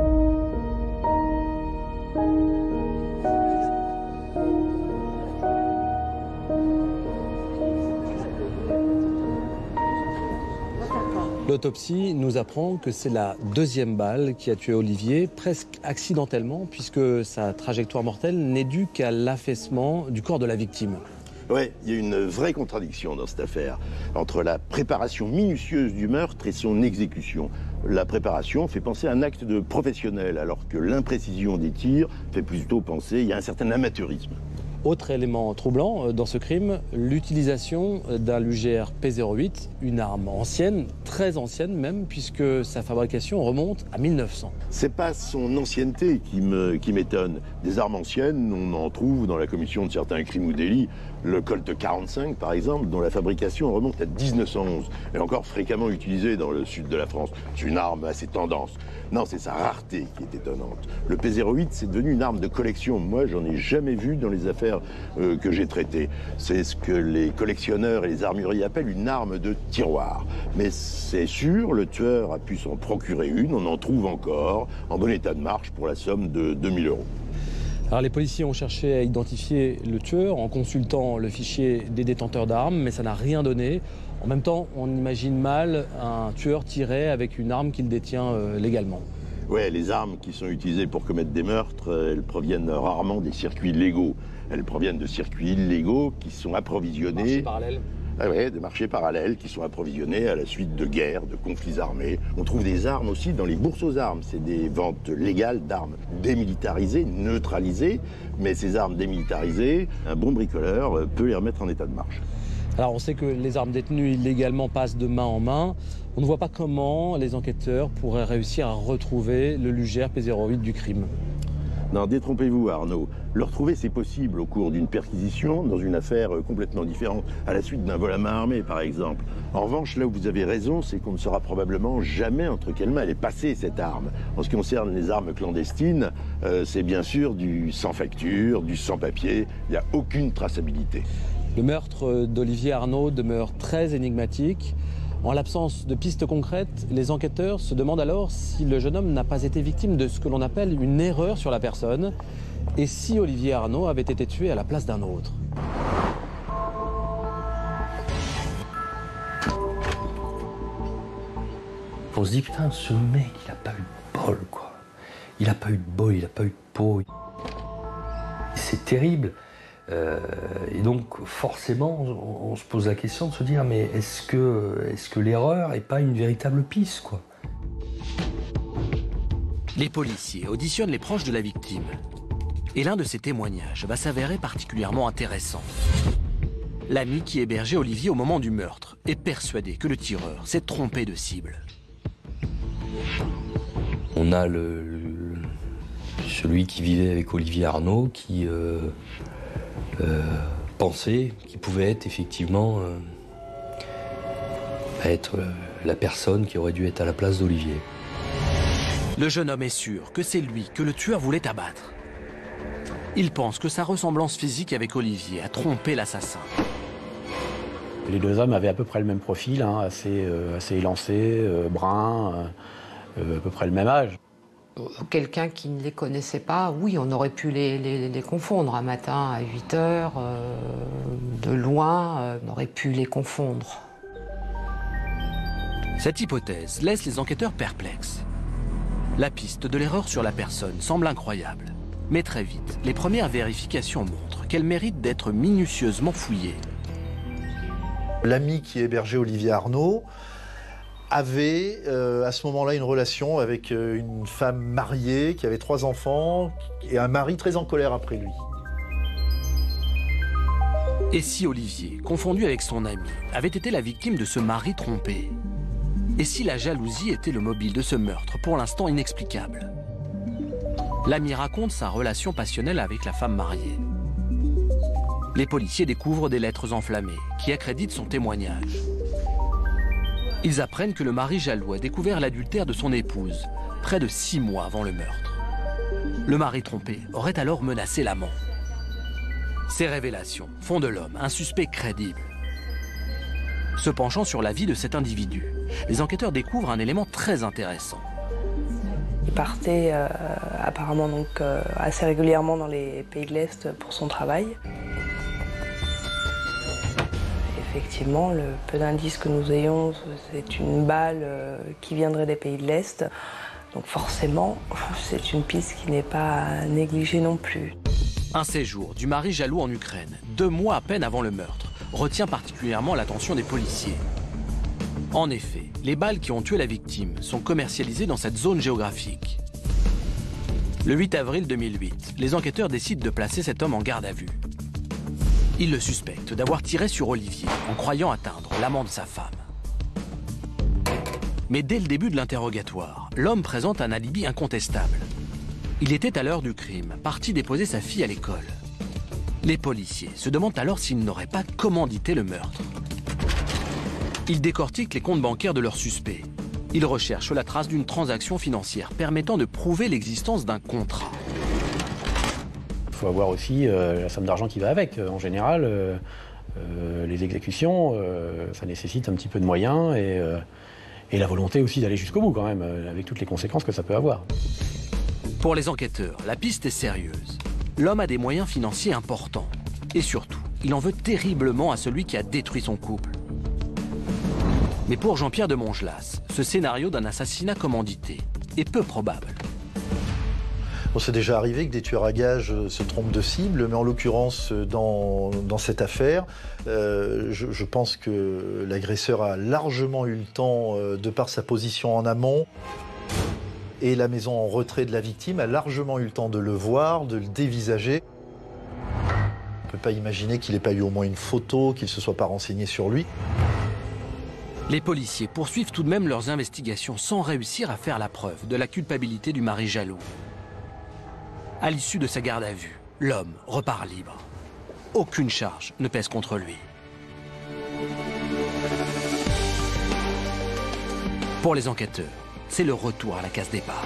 L'autopsie nous apprend que c'est la deuxième balle qui a tué Olivier, presque accidentellement, puisque sa trajectoire mortelle n'est due qu'à l'affaissement du corps de la victime. Oui, il y a une vraie contradiction dans cette affaire, entre la préparation minutieuse du meurtre et son exécution. La préparation fait penser à un acte de professionnel, alors que l'imprécision des tirs fait plutôt penser, il y a un certain amateurisme. Autre élément troublant dans ce crime, l'utilisation d'un L U G R P zéro huit, une arme ancienne, très ancienne même, puisque sa fabrication remonte à mille neuf cents. C'est pas son ancienneté qui me, qui m'étonne. Des armes anciennes, on en trouve dans la commission de certains crimes ou délits. Le Colt quarante-cinq, par exemple, dont la fabrication remonte à mille neuf cent onze, et encore fréquemment utilisée dans le sud de la France. C'est une arme assez tendance. Non, c'est sa rareté qui est étonnante. Le P zéro huit, c'est devenu une arme de collection. Moi, j'en ai jamais vu dans les affaires euh, que j'ai traitées. C'est ce que les collectionneurs et les armuriers appellent une arme de tiroir. Mais c'est sûr, le tueur a pu s'en procurer une, on en trouve encore, en bon état de marche pour la somme de deux mille euros. Alors les policiers ont cherché à identifier le tueur en consultant le fichier des détenteurs d'armes, mais ça n'a rien donné. En même temps, on imagine mal un tueur tiré avec une arme qu'il détient euh, légalement. Oui, les armes qui sont utilisées pour commettre des meurtres, elles proviennent rarement des circuits légaux. Elles proviennent de circuits illégaux qui sont approvisionnés... Marché parallèle. Ah ouais, des marchés parallèles qui sont approvisionnés à la suite de guerres, de conflits armés. On trouve des armes aussi dans les bourses aux armes. C'est des ventes légales d'armes démilitarisées, neutralisées. Mais ces armes démilitarisées, un bon bricoleur peut les remettre en état de marche. Alors on sait que les armes détenues illégalement passent de main en main. On ne voit pas comment les enquêteurs pourraient réussir à retrouver le Luger P zéro huit du crime. Non, détrompez-vous Arnaud. Le retrouver c'est possible au cours d'une perquisition dans une affaire complètement différente, à la suite d'un vol à main armée par exemple. En revanche, là où vous avez raison, c'est qu'on ne saura probablement jamais entre quelles mains elle est passée cette arme. En ce qui concerne les armes clandestines, euh, c'est bien sûr du sans facture, du sans papier, il n'y a aucune traçabilité. Le meurtre d'Olivier Arnaud demeure très énigmatique. En l'absence de pistes concrètes, les enquêteurs se demandent alors si le jeune homme n'a pas été victime de ce que l'on appelle une erreur sur la personne et si Olivier Arnaud avait été tué à la place d'un autre. On se dit, putain, ce mec, il a pas eu de bol, quoi. Il a pas eu de bol, il a pas eu de peau. C'est terrible. Euh, et donc, forcément, on, on se pose la question de se dire, mais est-ce que, est-ce que l'erreur n'est pas une véritable piste, quoi? Les policiers auditionnent les proches de la victime. Et l'un de ces témoignages va s'avérer particulièrement intéressant. L'ami qui hébergeait Olivier au moment du meurtre est persuadé que le tireur s'est trompé de cible. On a le, le, celui qui vivait avec Olivier Arnaud qui... Euh, Euh, pensait qu'il pouvait être effectivement euh, être euh, la personne qui aurait dû être à la place d'Olivier. Le jeune homme est sûr que c'est lui que le tueur voulait abattre. Il pense que sa ressemblance physique avec Olivier a trompé l'assassin. Les deux hommes avaient à peu près le même profil, hein, assez, euh, assez élancé, euh, brun, euh, à peu près le même âge. Quelqu'un qui ne les connaissait pas, oui, on aurait pu les, les, les confondre. Un matin à huit heures, euh, de loin, euh, on aurait pu les confondre. Cette hypothèse laisse les enquêteurs perplexes. La piste de l'erreur sur la personne semble incroyable. Mais très vite, les premières vérifications montrent qu'elle mérite d'être minutieusement fouillée. L'ami qui hébergeait Olivier Arnaud avait euh, à ce moment-là une relation avec euh, une femme mariée qui avait trois enfants et un mari très en colère après lui. Et si Olivier, confondu avec son ami, avait été la victime de ce mari trompé? Et si la jalousie était le mobile de ce meurtre, pour l'instant inexplicable? L'ami raconte sa relation passionnelle avec la femme mariée. Les policiers découvrent des lettres enflammées qui accréditent son témoignage. Ils apprennent que le mari jaloux a découvert l'adultère de son épouse, près de six mois avant le meurtre. Le mari trompé aurait alors menacé l'amant. Ces révélations font de l'homme un suspect crédible. Se penchant sur la vie de cet individu, les enquêteurs découvrent un élément très intéressant. Il partait euh, apparemment donc, euh, assez régulièrement dans les pays de l'Est pour son travail. Effectivement, le peu d'indices que nous ayons, c'est une balle euh, qui viendrait des pays de l'Est. Donc forcément, c'est une piste qui n'est pas à négliger non plus. Un séjour du mari jaloux en Ukraine, deux mois à peine avant le meurtre, retient particulièrement l'attention des policiers. En effet, les balles qui ont tué la victime sont commercialisées dans cette zone géographique. Le huit avril deux mille huit, les enquêteurs décident de placer cet homme en garde à vue. Ils le suspectent d'avoir tiré sur Olivier en croyant atteindre l'amant de sa femme. Mais dès le début de l'interrogatoire, l'homme présente un alibi incontestable. Il était à l'heure du crime, parti déposer sa fille à l'école. Les policiers se demandent alors s'il n'aurait pas commandité le meurtre. Ils décortiquent les comptes bancaires de leurs suspects. Ils recherchent la trace d'une transaction financière permettant de prouver l'existence d'un contrat. Il faut avoir aussi euh, la somme d'argent qui va avec. En général, euh, euh, les exécutions, euh, ça nécessite un petit peu de moyens et, euh, et la volonté aussi d'aller jusqu'au bout quand même, avec toutes les conséquences que ça peut avoir. Pour les enquêteurs, la piste est sérieuse. L'homme a des moyens financiers importants. Et surtout, il en veut terriblement à celui qui a détruit son couple. Mais pour Jean-Pierre de Montgelas, ce scénario d'un assassinat commandité est peu probable. Bon, c'est déjà arrivé que des tueurs à gages se trompent de cible, mais en l'occurrence, dans, dans cette affaire, euh, je, je pense que l'agresseur a largement eu le temps, euh, de par sa position en amont, et la maison en retrait de la victime a largement eu le temps de le voir, de le dévisager. On ne peut pas imaginer qu'il n'ait pas eu au moins une photo, qu'il ne se soit pas renseigné sur lui. Les policiers poursuivent tout de même leurs investigations sans réussir à faire la preuve de la culpabilité du mari jaloux. À l'issue de sa garde à vue, l'homme repart libre. Aucune charge ne pèse contre lui. Pour les enquêteurs, c'est le retour à la case départ.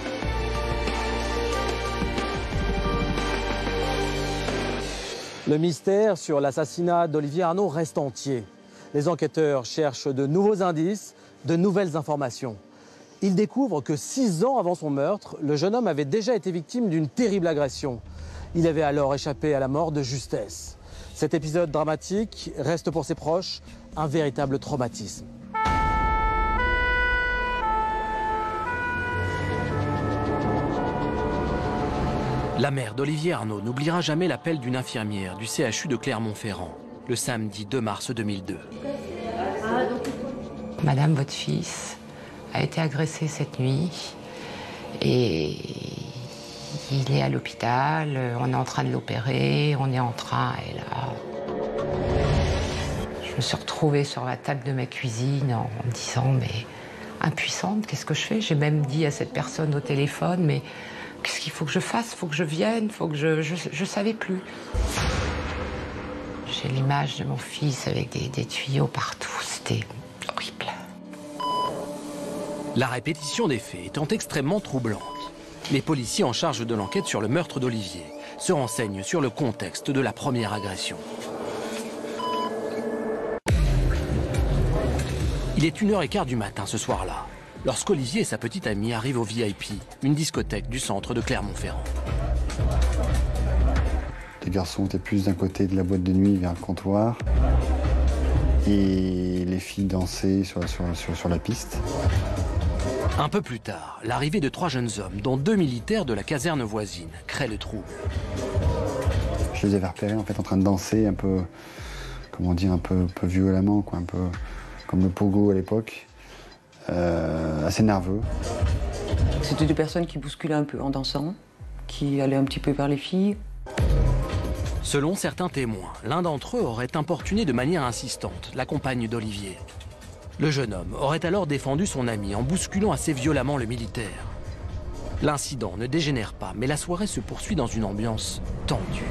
Le mystère sur l'assassinat d'Olivier Arnaud reste entier. Les enquêteurs cherchent de nouveaux indices, de nouvelles informations. Ils découvrent que six ans avant son meurtre, le jeune homme avait déjà été victime d'une terrible agression. Il avait alors échappé à la mort de justesse. Cet épisode dramatique reste pour ses proches un véritable traumatisme. La mère d'Olivier Arnaud n'oubliera jamais l'appel d'une infirmière du C H U de Clermont-Ferrand, le samedi deux mars deux mille deux. Madame, votre fils a été agressé cette nuit et il est à l'hôpital, on est en train de l'opérer, on est en train, et là... Je me suis retrouvée sur la table de ma cuisine en me disant, mais impuissante, qu'est-ce que je fais? J'ai même dit à cette personne au téléphone, mais qu'est-ce qu'il faut que je fasse? Il faut que je vienne, faut que je... Je, je savais plus. J'ai l'image de mon fils avec des, des tuyaux partout, c'était horrible. La répétition des faits étant extrêmement troublante, les policiers en charge de l'enquête sur le meurtre d'Olivier se renseignent sur le contexte de la première agression. Il est une heure quinze du matin ce soir-là, lorsqu'Olivier et sa petite amie arrivent au V I P, une discothèque du centre de Clermont-Ferrand. Les garçons étaient plus d'un côté de la boîte de nuit vers le comptoir et les filles dansaient sur, sur, sur, sur la piste. Un peu plus tard, l'arrivée de trois jeunes hommes, dont deux militaires de la caserne voisine, crée le trouble. Je les avais repérés en fait en train de danser un peu, comment dire, un peu, un peu violemment, quoi, un peu comme le pogo à l'époque, euh, assez nerveux. C'était des personnes qui bousculaient un peu en dansant, qui allaient un petit peu vers les filles. Selon certains témoins, l'un d'entre eux aurait importuné de manière insistante la compagne d'Olivier. Le jeune homme aurait alors défendu son ami en bousculant assez violemment le militaire. L'incident ne dégénère pas, mais la soirée se poursuit dans une ambiance tendue.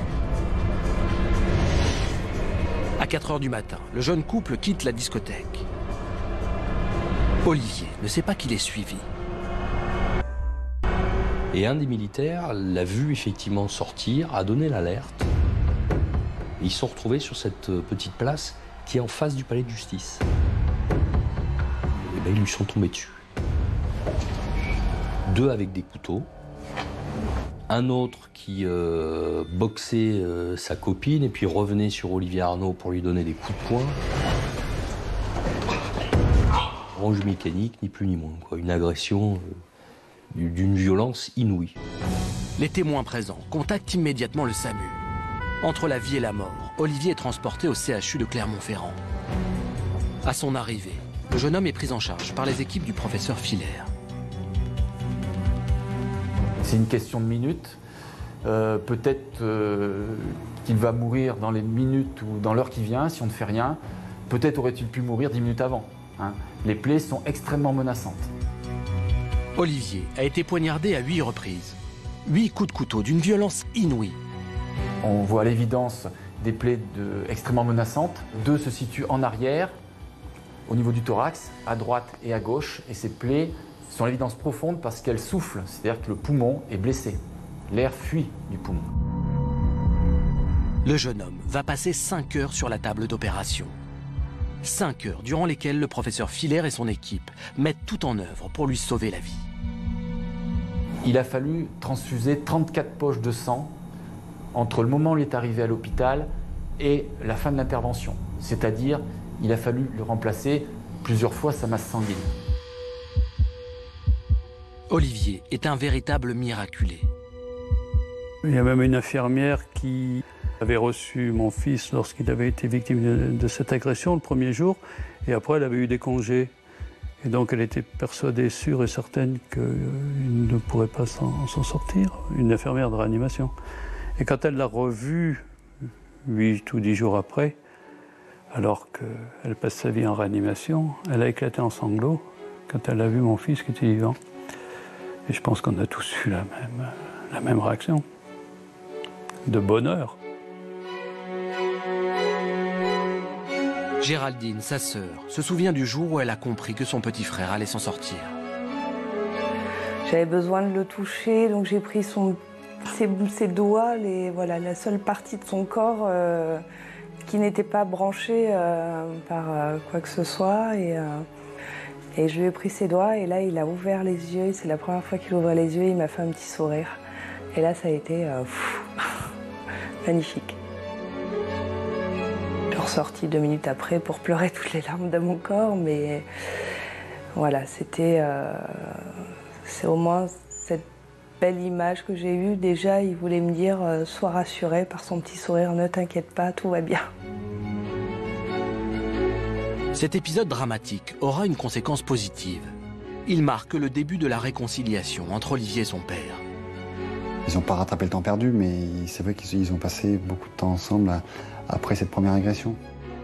À quatre heures du matin, le jeune couple quitte la discothèque. Olivier ne sait pas qu'il est suivi. Et un des militaires l'a vu effectivement sortir, a donné l'alerte. Ils se sont retrouvés sur cette petite place qui est en face du palais de justice. Et ben, ils lui sont tombés dessus. Deux avec des couteaux. Un autre qui euh, boxait euh, sa copine et puis revenait sur Olivier Arnaud pour lui donner des coups de poing. Orange mécanique, ni plus ni moins, quoi. Une agression euh, d'une violence inouïe. Les témoins présents contactent immédiatement le SAMU. Entre la vie et la mort, Olivier est transporté au C H U de Clermont-Ferrand. À son arrivée, le jeune homme est pris en charge par les équipes du professeur Filaire. C'est une question de minutes. Euh, Peut-être euh, qu'il va mourir dans les minutes ou dans l'heure qui vient si on ne fait rien. Peut-être aurait-il pu mourir dix minutes avant. Hein. Les plaies sont extrêmement menaçantes. Olivier a été poignardé à huit reprises. Huit coups de couteau d'une violence inouïe. On voit à l'évidence des plaies de, extrêmement menaçantes. Deux se situent en arrière, au niveau du thorax, à droite et à gauche. Et ces plaies sont à l'évidence profonde parce qu'elles soufflent, c'est-à-dire que le poumon est blessé. L'air fuit du poumon. Le jeune homme va passer cinq heures sur la table d'opération. Cinq heures durant lesquelles le professeur Filaire et son équipe mettent tout en œuvre pour lui sauver la vie. Il a fallu transfuser trente-quatre poches de sang entre le moment où il est arrivé à l'hôpital et la fin de l'intervention. C'est-à-dire, il a fallu lui remplacer plusieurs fois sa masse sanguine. Olivier est un véritable miraculé. Il y a même une infirmière qui avait reçu mon fils lorsqu'il avait été victime de, de cette agression le premier jour, et après elle avait eu des congés. Et donc elle était persuadée, sûre et certaine qu'il ne pourrait pas s'en sortir, une infirmière de réanimation. Et quand elle l'a revu huit ou dix jours après, alors qu'elle passe sa vie en réanimation, elle a éclaté en sanglots quand elle a vu mon fils qui était vivant. Et je pense qu'on a tous eu la même, la même réaction, de bonheur. Géraldine, sa sœur, se souvient du jour où elle a compris que son petit frère allait s'en sortir. J'avais besoin de le toucher, donc j'ai pris son, ses, ses doigts, les, voilà, la seule partie de son corps euh, qui n'était pas branchée euh, par euh, quoi que ce soit. Et, euh, et je lui ai pris ses doigts et là il a ouvert les yeux. C'est la première fois qu'il ouvrait les yeux, il m'a fait un petit sourire. Et là ça a été euh, pff, magnifique. Je suis ressortie deux minutes après pour pleurer toutes les larmes de mon corps, mais voilà, c'était... Euh, c'est au moins cette belle image que j'ai eue. Déjà, il voulait me dire euh, « Sois rassurée par son petit sourire, ne t'inquiète pas, tout va bien ». Cet épisode dramatique aura une conséquence positive. Il marque le début de la réconciliation entre Olivier et son père. Ils n'ont pas rattrapé le temps perdu, mais c'est vrai qu'ils ont passé beaucoup de temps ensemble après cette première agression.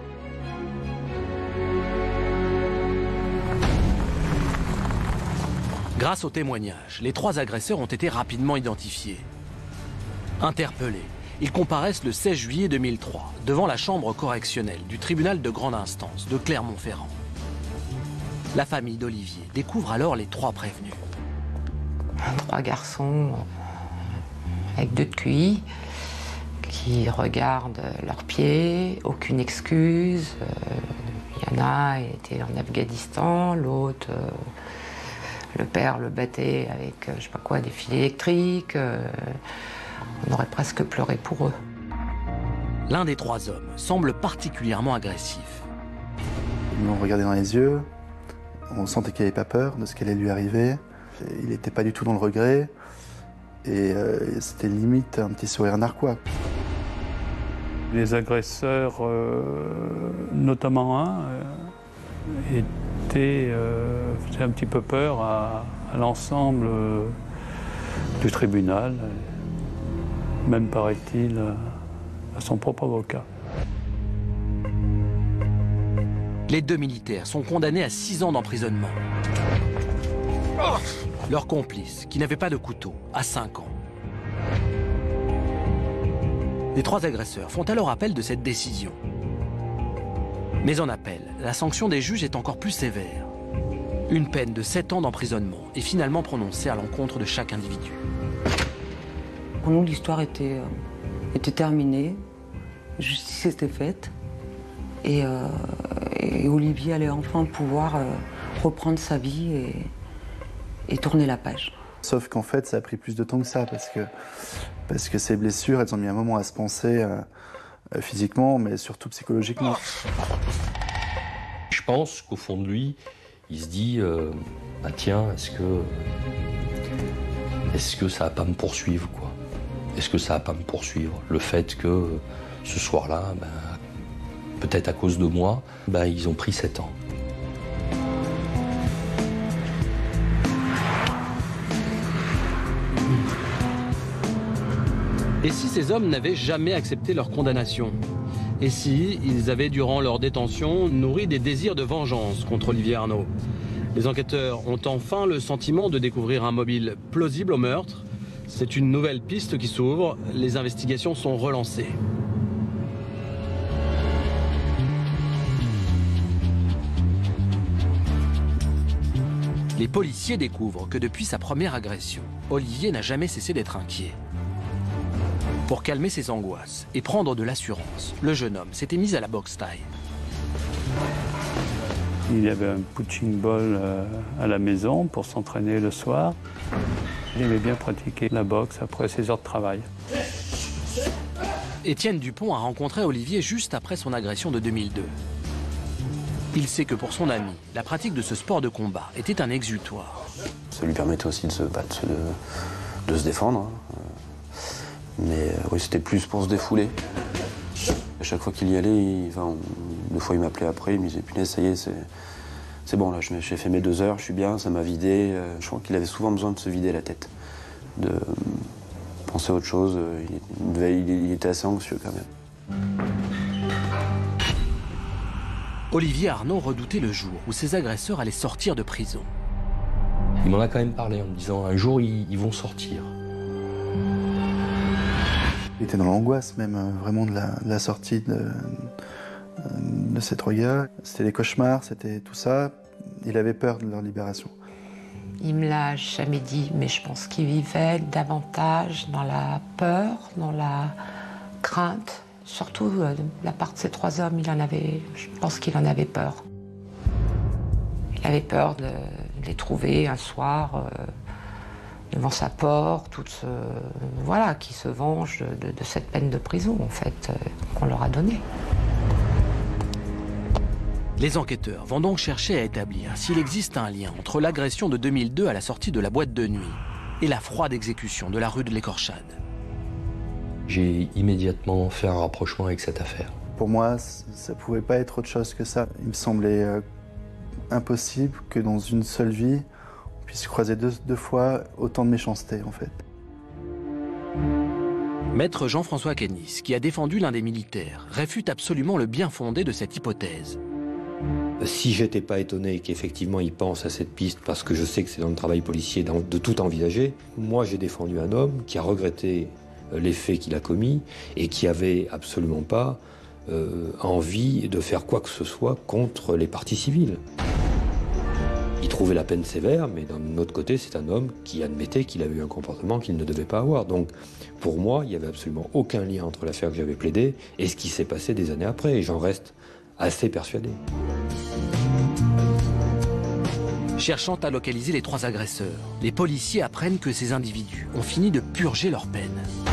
Grâce aux témoignages, les trois agresseurs ont été rapidement identifiés. Interpellés, ils comparaissent le seize juillet deux mille trois devant la chambre correctionnelle du tribunal de grande instance de Clermont-Ferrand. La famille d'Olivier découvre alors les trois prévenus. Trois garçons avec deux de Q I qui regardent leurs pieds, aucune excuse. Il y en a était en Afghanistan, l'autre... Euh, le père le battait avec, je sais pas quoi, des fils électriques. Euh, on aurait presque pleuré pour eux. L'un des trois hommes semble particulièrement agressif. Ils m'ont regardé dans les yeux. On sentait qu'il n'avait pas peur de ce qui allait lui arriver. Il n'était pas du tout dans le regret. Et euh, c'était limite un petit sourire narquois. Les agresseurs, euh, notamment un, euh, était, euh, faisait un petit peu peur à, à l'ensemble euh, du tribunal, même paraît-il à son propre avocat. Les deux militaires sont condamnés à six ans d'emprisonnement. Leur complice, qui n'avait pas de couteau, à cinq ans. Les trois agresseurs font alors appel de cette décision. Mais en appel, la sanction des juges est encore plus sévère. Une peine de sept ans d'emprisonnement est finalement prononcée à l'encontre de chaque individu. Pour nous, l'histoire était, euh, était terminée, justice était faite, et, euh, et Olivier allait enfin pouvoir euh, reprendre sa vie et, et tourner la page. Sauf qu'en fait, ça a pris plus de temps que ça, parce que, parce que ces blessures, elles ont mis un moment à se penser euh, physiquement, mais surtout psychologiquement. Je pense qu'au fond de lui, il se dit euh, bah tiens, est-ce que est-ce que ça va pas me poursuivre, quoi? Est-ce que ça va pas me poursuivre? Le fait que euh, ce soir-là, bah, peut-être à cause de moi, bah, ils ont pris sept ans. Et si ces hommes n'avaient jamais accepté leur condamnation? Et si ils avaient, durant leur détention, nourri des désirs de vengeance contre Olivier Arnaud? Les enquêteurs ont enfin le sentiment de découvrir un mobile plausible au meurtre. C'est une nouvelle piste qui s'ouvre. Les investigations sont relancées. Les policiers découvrent que depuis sa première agression, Olivier n'a jamais cessé d'être inquiet. Pour calmer ses angoisses et prendre de l'assurance, le jeune homme s'était mis à la boxe thaï. Il y avait un punching ball à la maison pour s'entraîner le soir. Il aimait bien pratiquer la boxe après ses heures de travail. Étienne Dupont a rencontré Olivier juste après son agression de deux mille deux. Il sait que pour son ami, la pratique de ce sport de combat était un exutoire. Ça lui permettait aussi de se battre, de, de se défendre. Mais euh, oui, c'était plus pour se défouler. À chaque fois qu'il y allait, il, enfin, on, deux fois il m'appelait après, il me disait punaise, ça y est, c'est bon là, j'ai fait mes deux heures, je suis bien, ça m'a vidé. Euh, je crois qu'il avait souvent besoin de se vider la tête, de euh, penser à autre chose. Il, il, devait, il, il était assez anxieux quand même. Olivier Arnaud redoutait le jour où ses agresseurs allaient sortir de prison. Il m'en a quand même parlé en me disant un jour ils, ils vont sortir. Il était dans l'angoisse même euh, vraiment de la, de la sortie de, de ces trois gars. C'était des cauchemars, c'était tout ça. Il avait peur de leur libération. Il me l'a jamais dit, mais je pense qu'il vivait davantage dans la peur, dans la crainte. Surtout euh, de la part de ces trois hommes, il en avait, je pense qu'il en avait peur. Il avait peur de les trouver un soir euh, devant sa porte, tout ce, voilà, qui se venge de, de, de cette peine de prison en fait euh, qu'on leur a donnée. Les enquêteurs vont donc chercher à établir s'il existe un lien entre l'agression de deux mille deux à la sortie de la boîte de nuit et la froide exécution de la rue de l'Écorchade. J'ai immédiatement fait un rapprochement avec cette affaire. Pour moi, ça ne pouvait pas être autre chose que ça. Il me semblait euh, impossible que dans une seule vie, on puisse croiser deux, deux fois autant de méchanceté, en fait. Maître Jean-François Kennis, qui a défendu l'un des militaires, réfute absolument le bien fondé de cette hypothèse. Si j'étais pas étonné qu'effectivement il pense à cette piste, parce que je sais que c'est dans le travail policier de tout envisager, moi j'ai défendu un homme qui a regretté les faits qu'il a commis et qui avait absolument pas euh, envie de faire quoi que ce soit contre les parties civiles. Il trouvait la peine sévère, mais d'un autre côté, c'est un homme qui admettait qu'il avait eu un comportement qu'il ne devait pas avoir. Donc, pour moi, il n'y avait absolument aucun lien entre l'affaire que j'avais plaidée et ce qui s'est passé des années après, et j'en reste assez persuadé. Cherchant à localiser les trois agresseurs, les policiers apprennent que ces individus ont fini de purger leur peine.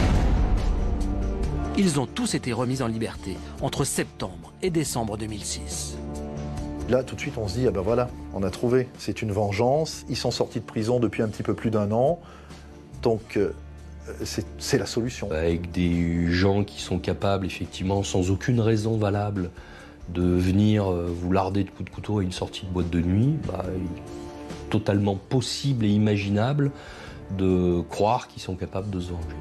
Ils ont tous été remis en liberté entre septembre et décembre deux mille six. Là, tout de suite, on se dit, ah ben voilà, on a trouvé. C'est une vengeance. Ils sont sortis de prison depuis un petit peu plus d'un an. Donc, euh, c'est la solution. Avec des gens qui sont capables, effectivement, sans aucune raison valable, de venir vous larder de coups de couteau à une sortie de boîte de nuit, bah, il est totalement possible et imaginable de croire qu'ils sont capables de se venger.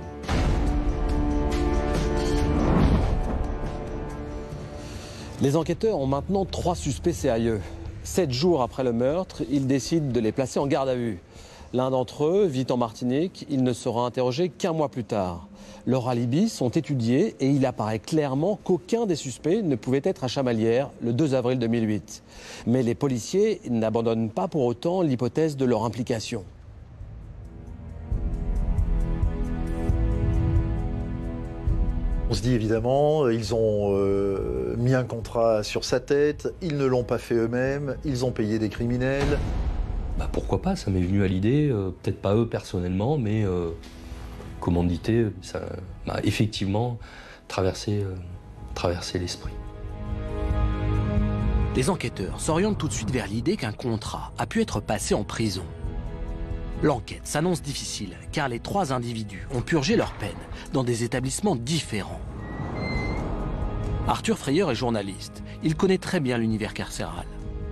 Les enquêteurs ont maintenant trois suspects sérieux. Sept jours après le meurtre, ils décident de les placer en garde à vue. L'un d'entre eux vit en Martinique, il ne sera interrogé qu'un mois plus tard. Leurs alibis sont étudiés et il apparaît clairement qu'aucun des suspects ne pouvait être à Chamalières le deux avril deux mille huit. Mais les policiers n'abandonnent pas pour autant l'hypothèse de leur implication. On se dit évidemment, ils ont euh, mis un contrat sur sa tête, ils ne l'ont pas fait eux-mêmes, ils ont payé des criminels. Bah pourquoi pas, ça m'est venu à l'idée, euh, peut-être pas eux personnellement, mais euh, commandité, ça m'a effectivement traversé, euh, traversé l'esprit. Les enquêteurs s'orientent tout de suite vers l'idée qu'un contrat a pu être passé en prison. L'enquête s'annonce difficile car les trois individus ont purgé leur peine dans des établissements différents. Arthur Frayeur est journaliste. Il connaît très bien l'univers carcéral.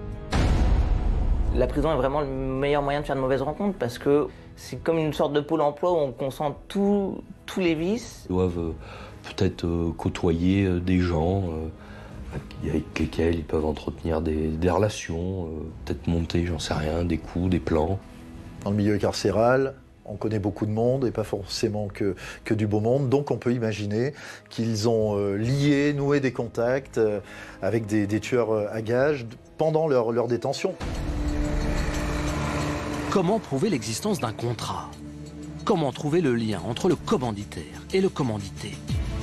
La prison est vraiment le meilleur moyen de faire de mauvaises rencontres parce que c'est comme une sorte de pôle emploi où on concentre tout, tous les vices. Ils doivent euh, peut-être euh, côtoyer euh, des gens euh, avec lesquels ils peuvent entretenir des, des relations, euh, peut-être monter, j'en sais rien, des coups, des plans. Dans le milieu carcéral, on connaît beaucoup de monde et pas forcément que, que du beau monde. Donc on peut imaginer qu'ils ont euh, lié, noué des contacts euh, avec des, des tueurs euh, à gages pendant leur, leur détention. Comment prouver l'existence d'un contrat? Comment trouver le lien entre le commanditaire et le commandité?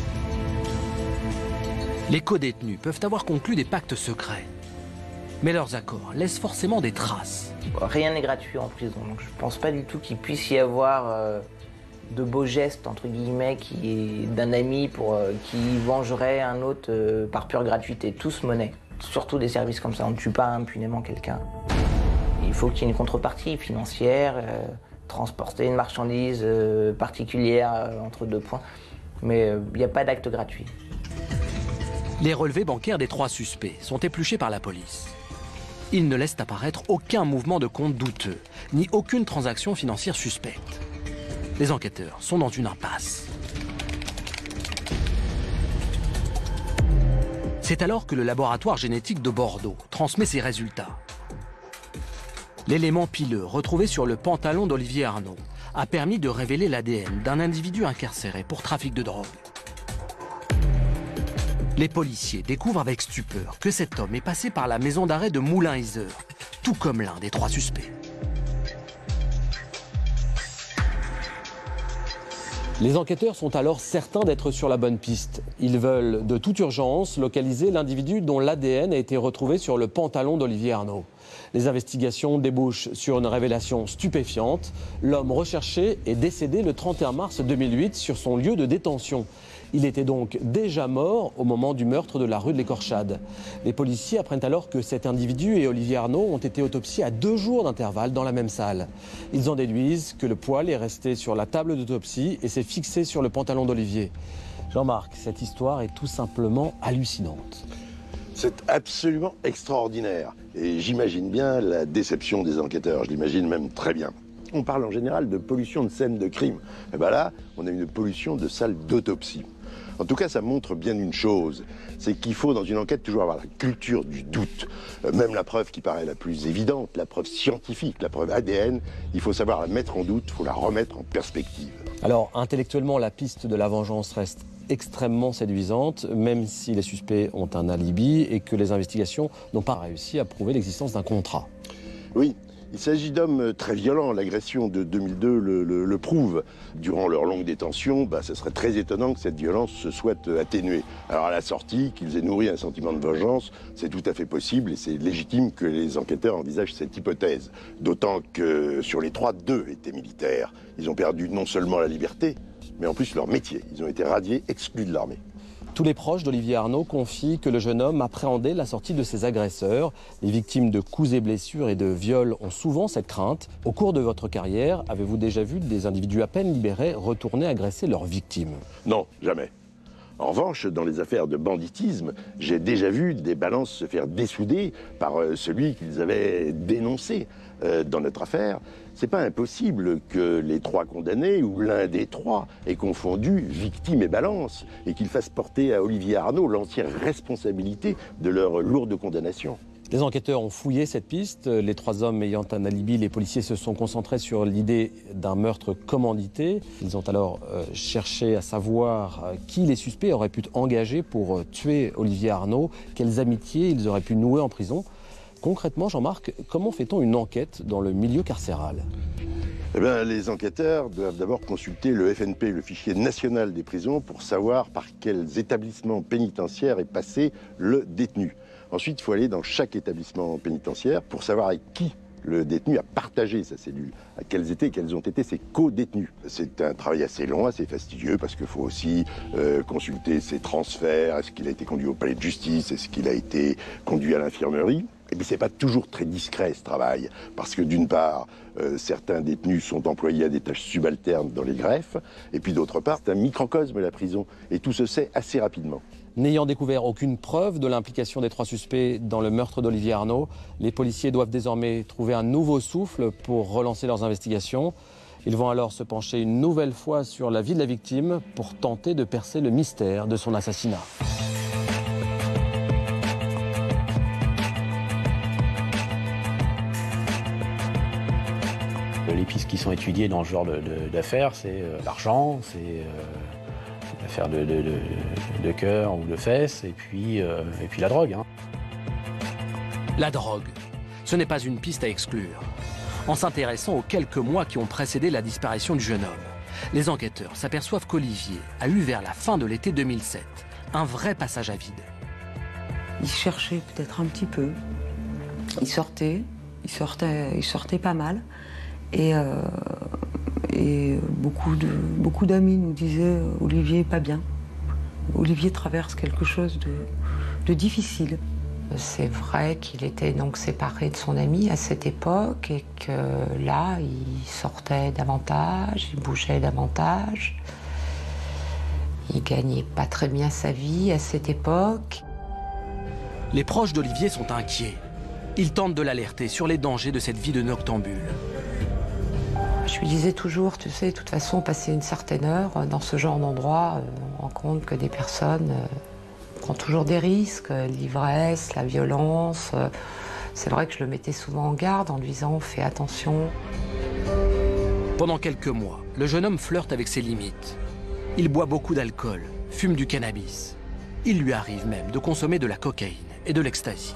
Les codétenus peuvent avoir conclu des pactes secrets. Mais leurs accords laissent forcément des traces. Rien n'est gratuit en prison, donc je pense pas du tout qu'il puisse y avoir euh, de beaux gestes, entre guillemets, qui d'un ami pour, euh, qui vengerait un autre euh, par pure gratuité. Tout se monnaie, surtout des services comme ça, on ne tue pas impunément quelqu'un. Il faut qu'il y ait une contrepartie financière, euh, transporter une marchandise euh, particulière euh, entre deux points, mais il n'y a pas d'acte gratuit. Les relevés bancaires des trois suspects sont épluchés par la police. Ils ne laissent apparaître aucun mouvement de compte douteux, ni aucune transaction financière suspecte. Les enquêteurs sont dans une impasse. C'est alors que le laboratoire génétique de Bordeaux transmet ses résultats. L'élément pileux retrouvé sur le pantalon d'Olivier Arnaud a permis de révéler l'A D N d'un individu incarcéré pour trafic de drogue. Les policiers découvrent avec stupeur que cet homme est passé par la maison d'arrêt de Moulins-Yzeure, tout comme l'un des trois suspects. Les enquêteurs sont alors certains d'être sur la bonne piste. Ils veulent de toute urgence localiser l'individu dont l'A D N a été retrouvé sur le pantalon d'Olivier Arnaud. Les investigations débouchent sur une révélation stupéfiante. L'homme recherché est décédé le trente et un mars deux mille huit sur son lieu de détention. Il était donc déjà mort au moment du meurtre de la rue de l'Écorchade. Les policiers apprennent alors que cet individu et Olivier Arnaud ont été autopsiés à deux jours d'intervalle dans la même salle. Ils en déduisent que le poil est resté sur la table d'autopsie et s'est fixé sur le pantalon d'Olivier. Jean-Marc, cette histoire est tout simplement hallucinante. C'est absolument extraordinaire. Et j'imagine bien la déception des enquêteurs, je l'imagine même très bien. On parle en général de pollution de scène de crime. Et bien là, on a une pollution de salle d'autopsie. En tout cas, ça montre bien une chose, c'est qu'il faut dans une enquête toujours avoir la culture du doute. Euh, même la preuve qui paraît la plus évidente, la preuve scientifique, la preuve A D N, il faut savoir la mettre en doute, il faut la remettre en perspective. Alors, intellectuellement, la piste de la vengeance reste extrêmement séduisante, même si les suspects ont un alibi et que les investigations n'ont pas réussi à prouver l'existence d'un contrat. Oui. Il s'agit d'hommes très violents, l'agression de deux mille deux le, le, le prouve. Durant leur longue détention, bah, ce serait très étonnant que cette violence se soit atténuée. Alors à la sortie, qu'ils aient nourri un sentiment de vengeance, c'est tout à fait possible et c'est légitime que les enquêteurs envisagent cette hypothèse. D'autant que sur les trois, deux étaient militaires. Ils ont perdu non seulement la liberté, mais en plus leur métier. Ils ont été radiés, exclus de l'armée. Tous les proches d'Olivier Arnaud confient que le jeune homme appréhendait la sortie de ses agresseurs. Les victimes de coups et blessures et de viols ont souvent cette crainte. Au cours de votre carrière, avez-vous déjà vu des individus à peine libérés retourner agresser leurs victimes? Non, jamais. En revanche, dans les affaires de banditisme, j'ai déjà vu des balances se faire dessouder par celui qu'ils avaient dénoncé. Euh, dans notre affaire, c'est pas impossible que les trois condamnés, ou l'un des trois, ait confondu victime et balance, et qu'il fasse porter à Olivier Arnaud l'entière responsabilité de leur lourde condamnation. Les enquêteurs ont fouillé cette piste. Les trois hommes ayant un alibi, les policiers se sont concentrés sur l'idée d'un meurtre commandité. Ils ont alors euh, cherché à savoir euh, qui les suspects auraient pu engager pour euh, tuer Olivier Arnaud, quelles amitiés ils auraient pu nouer en prison. Concrètement, Jean-Marc, comment fait-on une enquête dans le milieu carcéral ? Eh bien, les enquêteurs doivent d'abord consulter le F N P, le fichier national des prisons, pour savoir par quels établissements pénitentiaires est passé le détenu. Ensuite, il faut aller dans chaque établissement pénitentiaire pour savoir avec qui le détenu a partagé sa cellule, à quels étaient, quels ont été ses co-détenus. C'est un travail assez long, assez fastidieux, parce qu'il faut aussi euh, consulter ses transferts, est-ce qu'il a été conduit au palais de justice, est-ce qu'il a été conduit à l'infirmerie. Et puis c'est pas toujours très discret ce travail, parce que d'une part, euh, certains détenus sont employés à des tâches subalternes dans les greffes, et puis d'autre part, c'est un microcosme la prison, et tout se sait assez rapidement. N'ayant découvert aucune preuve de l'implication des trois suspects dans le meurtre d'Olivier Arnaud, les policiers doivent désormais trouver un nouveau souffle pour relancer leurs investigations. Ils vont alors se pencher une nouvelle fois sur la vie de la victime pour tenter de percer le mystère de son assassinat. Les pistes qui sont étudiées dans ce genre d'affaires, c'est euh, l'argent, c'est euh, l'affaire de, de, de, de cœur ou de fesses, et puis, euh, et puis la drogue. Hein. La drogue, ce n'est pas une piste à exclure. En s'intéressant aux quelques mois qui ont précédé la disparition du jeune homme, les enquêteurs s'aperçoivent qu'Olivier a eu vers la fin de l'été deux mille sept un vrai passage à vide. Il cherchait peut-être un petit peu, il sortait, il sortait, il sortait pas mal. Et, euh, et beaucoup de, beaucoup d'amis nous disaient « Olivier est pas bien. Olivier traverse quelque chose de, de difficile. » C'est vrai qu'il était donc séparé de son ami à cette époque et que là, il sortait davantage, il bougeait davantage. Il gagnait pas très bien sa vie à cette époque. Les proches d'Olivier sont inquiets. Ils tentent de l'alerter sur les dangers de cette vie de noctambule. Je lui disais toujours, tu sais, de toute façon, passer une certaine heure dans ce genre d'endroit, on rend compte que des personnes prend toujours des risques, l'ivresse, la violence. C'est vrai que je le mettais souvent en garde en lui disant « fais attention ». Pendant quelques mois, le jeune homme flirte avec ses limites. Il boit beaucoup d'alcool, fume du cannabis. Il lui arrive même de consommer de la cocaïne et de l'ecstasy.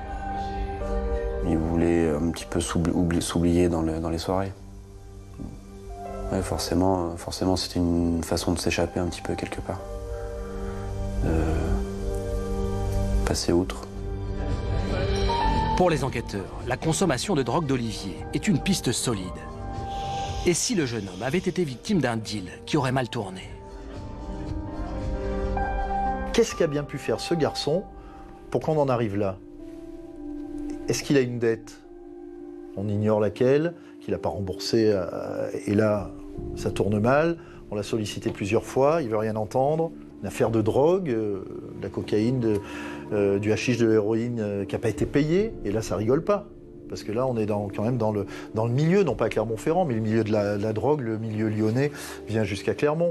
Il voulait un petit peu s'oublier dans, le, dans les soirées. Ouais, forcément, forcément c'était une façon de s'échapper un petit peu quelque part. De passer outre. Pour les enquêteurs, la consommation de drogue d'Olivier est une piste solide. Et si le jeune homme avait été victime d'un deal qui aurait mal tourné? Qu'est-ce qu'a bien pu faire ce garçon pour qu'on en arrive là? Est-ce qu'il a une dette? On ignore laquelle, qu'il n'a pas remboursée, euh, et là, ça tourne mal. On l'a sollicité plusieurs fois, il ne veut rien entendre. Une affaire de drogue, euh, de la cocaïne, de, euh, du hashish, de l'héroïne euh, qui n'a pas été payé, et là, ça rigole pas. Parce que là, on est dans, quand même dans le, dans le milieu, non pas à Clermont-Ferrand, mais le milieu de la, de la drogue, le milieu lyonnais, vient jusqu'à Clermont.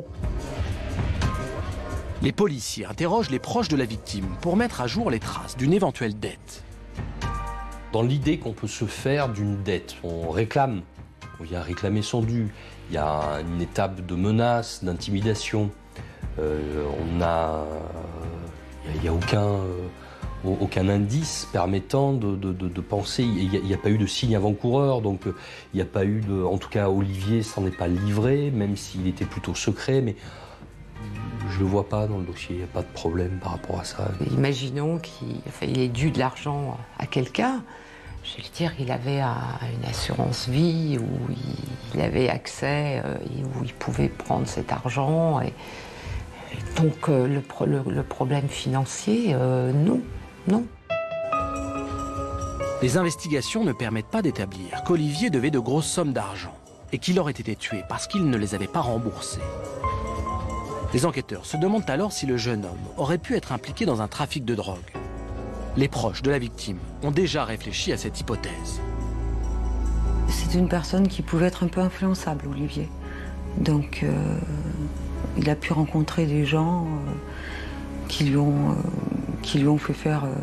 Les policiers interrogent les proches de la victime pour mettre à jour les traces d'une éventuelle dette. Dans l'idée qu'on peut se faire d'une dette, on réclame, il y a réclamer son dû, il y a une étape de menace, d'intimidation, euh, on a, il n'y a, a aucun, euh, aucun indice permettant de, de, de, de penser, il n'y a, a pas eu de signe avant-coureur, donc il n'y a pas eu de, en tout cas Olivier s'en est pas livré, même s'il était plutôt secret, mais je ne le vois pas dans le dossier, il n'y a pas de problème par rapport à ça. Imaginons qu'il enfin, il ait dû de l'argent à quelqu'un. Je veux dire, il avait un, une assurance vie où il, il avait accès, euh, où il pouvait prendre cet argent. Et, et donc euh, le, pro, le, le problème financier, euh, non, non. Les investigations ne permettent pas d'établir qu'Olivier devait de grosses sommes d'argent et qu'il aurait été tué parce qu'il ne les avait pas remboursées. Les enquêteurs se demandent alors si le jeune homme aurait pu être impliqué dans un trafic de drogue. Les proches de la victime ont déjà réfléchi à cette hypothèse. C'est une personne qui pouvait être un peu influençable, Olivier. Donc, euh, il a pu rencontrer des gens euh, qui, lui ont, euh, qui lui ont fait faire euh,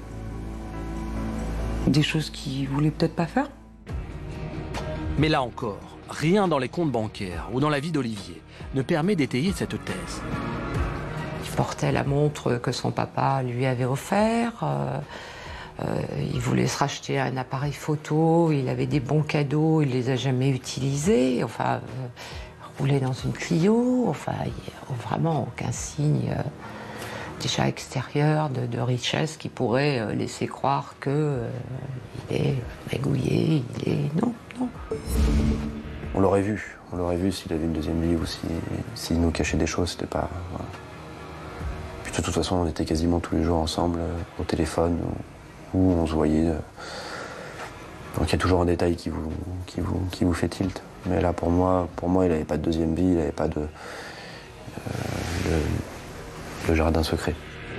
des choses qu'il ne voulait peut-être pas faire. Mais là encore, rien dans les comptes bancaires ou dans la vie d'Olivier ne permet d'étayer cette thèse. Il portait la montre que son papa lui avait offert. Euh, euh, il voulait se racheter un appareil photo. Il avait des bons cadeaux. Il les a jamais utilisés. Enfin, euh, roulait dans une Clio. Enfin, il n'y a vraiment aucun signe euh, déjà extérieur de, de richesse qui pourrait euh, laisser croire que euh, il est magouillé. Il est non, non. On l'aurait vu. On l'aurait vu s'il avait une deuxième vie ou s'il si, si nous cachait des choses. C'était pas. Voilà. De toute façon, on était quasiment tous les jours ensemble, euh, au téléphone, où, où on se voyait. Euh. Donc il y a toujours un détail qui vous, qui vous, qui vous fait tilt. Mais là, pour moi, pour moi il n'avait pas de deuxième vie, il n'avait pas de... Euh, le, le jardin secret.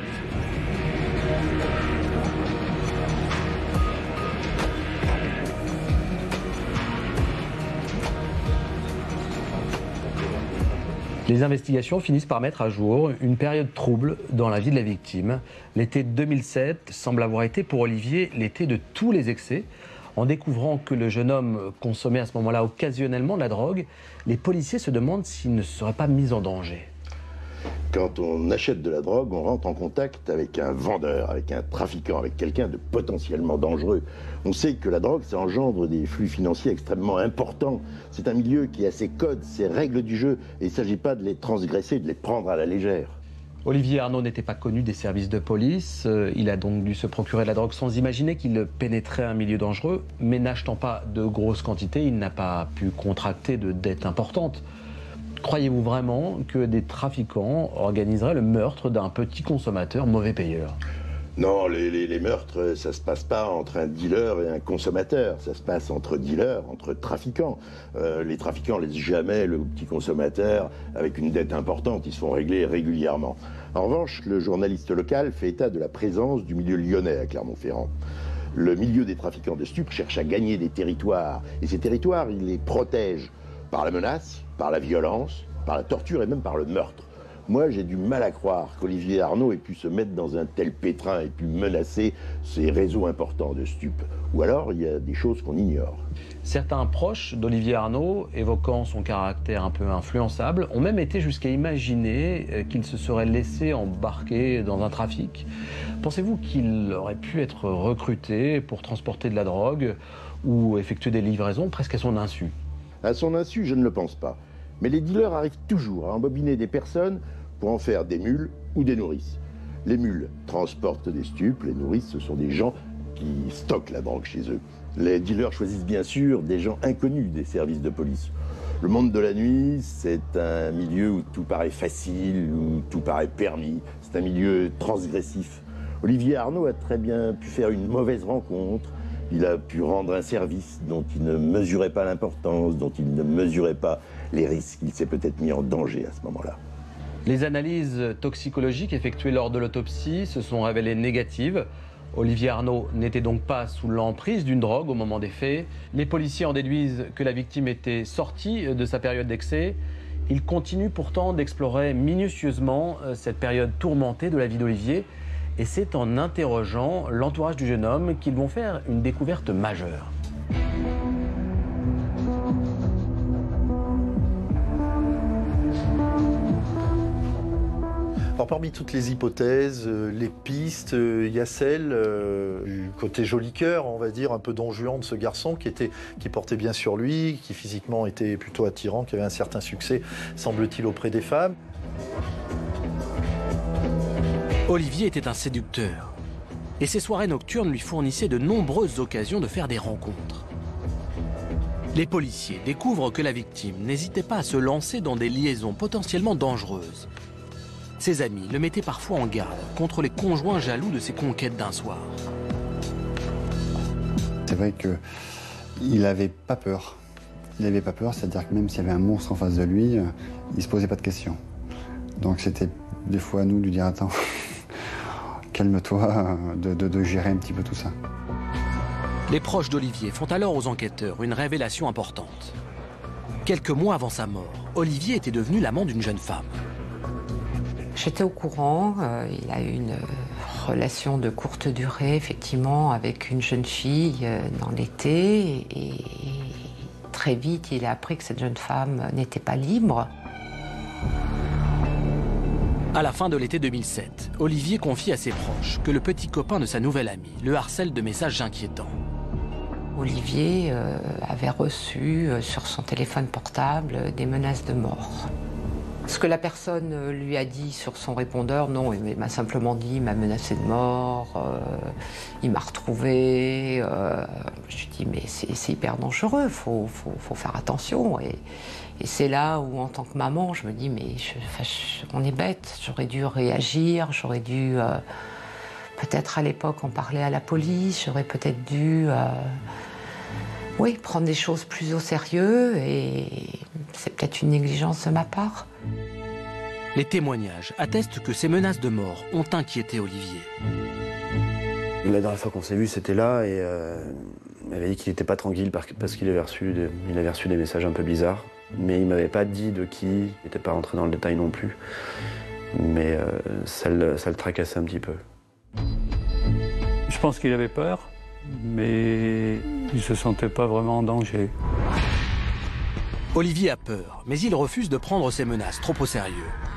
Les investigations finissent par mettre à jour une période trouble dans la vie de la victime. L'été deux mille sept semble avoir été pour Olivier l'été de tous les excès. En découvrant que le jeune homme consommait à ce moment-là occasionnellement de la drogue, les policiers se demandent s'il ne serait pas mis en danger. Quand on achète de la drogue, on rentre en contact avec un vendeur, avec un trafiquant, avec quelqu'un de potentiellement dangereux. On sait que la drogue, ça engendre des flux financiers extrêmement importants. C'est un milieu qui a ses codes, ses règles du jeu, et il ne s'agit pas de les transgresser, de les prendre à la légère. Olivier Arnaud n'était pas connu des services de police. Il a donc dû se procurer de la drogue sans imaginer qu'il pénétrait un milieu dangereux. Mais n'achetant pas de grosses quantités, il n'a pas pu contracter de dettes importantes. Croyez-vous vraiment que des trafiquants organiseraient le meurtre d'un petit consommateur mauvais payeur? Non, les, les, les meurtres, ça se passe pas entre un dealer et un consommateur. Ça se passe entre dealers, entre trafiquants. Euh, les trafiquants laissent jamais le petit consommateur avec une dette importante. Ils se font régler régulièrement. En revanche, le journaliste local fait état de la présence du milieu lyonnais à Clermont-Ferrand. Le milieu des trafiquants de stupes cherche à gagner des territoires. Et ces territoires, il les protège par la menace, par la violence, par la torture et même par le meurtre. Moi, j'ai du mal à croire qu'Olivier Arnaud ait pu se mettre dans un tel pétrin et pu menacer ces réseaux importants de stupes. Ou alors, il y a des choses qu'on ignore. Certains proches d'Olivier Arnaud, évoquant son caractère un peu influençable, ont même été jusqu'à imaginer qu'il se serait laissé embarquer dans un trafic. Pensez-vous qu'il aurait pu être recruté pour transporter de la drogue ou effectuer des livraisons presque à son insu? À son insu, je ne le pense pas. Mais les dealers arrivent toujours à embobiner des personnes pour en faire des mules ou des nourrices. Les mules transportent des stupes, les nourrices, ce sont des gens qui stockent la drogue chez eux. Les dealers choisissent bien sûr des gens inconnus des services de police. Le monde de la nuit, c'est un milieu où tout paraît facile, où tout paraît permis. C'est un milieu transgressif. Olivier Arnaud a très bien pu faire une mauvaise rencontre. Il a pu rendre un service dont il ne mesurait pas l'importance, dont il ne mesurait pas les risques. Il s'est peut-être mis en danger à ce moment-là. Les analyses toxicologiques effectuées lors de l'autopsie se sont révélées négatives. Olivier Arnaud n'était donc pas sous l'emprise d'une drogue au moment des faits. Les policiers en déduisent que la victime était sortie de sa période d'excès. Ils continuent pourtant d'explorer minutieusement cette période tourmentée de la vie d'Olivier. Et c'est en interrogeant l'entourage du jeune homme qu'ils vont faire une découverte majeure. Alors parmi toutes les hypothèses, euh, les pistes, il euh, y a celle euh, du côté joli cœur, on va dire, un peu don Juan de ce garçon qui, était, qui portait bien sur lui, qui physiquement était plutôt attirant, qui avait un certain succès, semble-t-il, auprès des femmes. Olivier était un séducteur. Et ses soirées nocturnes lui fournissaient de nombreuses occasions de faire des rencontres. Les policiers découvrent que la victime n'hésitait pas à se lancer dans des liaisons potentiellement dangereuses. Ses amis le mettaient parfois en garde contre les conjoints jaloux de ses conquêtes d'un soir. C'est vrai qu'il n'avait pas peur. Il n'avait pas peur, c'est-à-dire que même s'il y avait un monstre en face de lui, il ne se posait pas de questions. Donc c'était des fois à nous de lui dire « Attends, calme-toi, de, de, de gérer un petit peu tout ça ». Les proches d'Olivier font alors aux enquêteurs une révélation importante. Quelques mois avant sa mort, Olivier était devenu l'amant d'une jeune femme. J'étais au courant, euh, il a eu une relation de courte durée, effectivement, avec une jeune fille euh, dans l'été. Et, et très vite, il a appris que cette jeune femme n'était pas libre. À la fin de l'été deux mille sept, Olivier confie à ses proches que le petit copain de sa nouvelle amie le harcèle de messages inquiétants. Olivier euh, avait reçu euh, sur son téléphone portable des menaces de mort. Ce que la personne lui a dit sur son répondeur, non, il m'a simplement dit, il m'a menacé de mort, euh, il m'a retrouvé. Euh, je lui dis, mais c'est hyper dangereux, il faut, faut, faut faire attention. Et, et c'est là où, en tant que maman, je me dis, mais je, enfin, je, on est bête, j'aurais dû réagir, j'aurais dû euh, peut-être à l'époque en parler à la police, j'aurais peut-être dû euh, oui, prendre des choses plus au sérieux, et c'est peut-être une négligence de ma part. Les témoignages attestent que ces menaces de mort ont inquiété Olivier. La dernière fois qu'on s'est vu, c'était là, et euh, il m'avait dit qu'il n'était pas tranquille parce qu'il avait reçu des, il avait reçu des messages un peu bizarres. Mais il ne m'avait pas dit de qui, il n'était pas rentré dans le détail non plus. Mais euh, ça, le, ça le tracassait un petit peu. Je pense qu'il avait peur, mais il ne se sentait pas vraiment en danger. Olivier a peur, mais il refuse de prendre ces menaces trop au sérieux.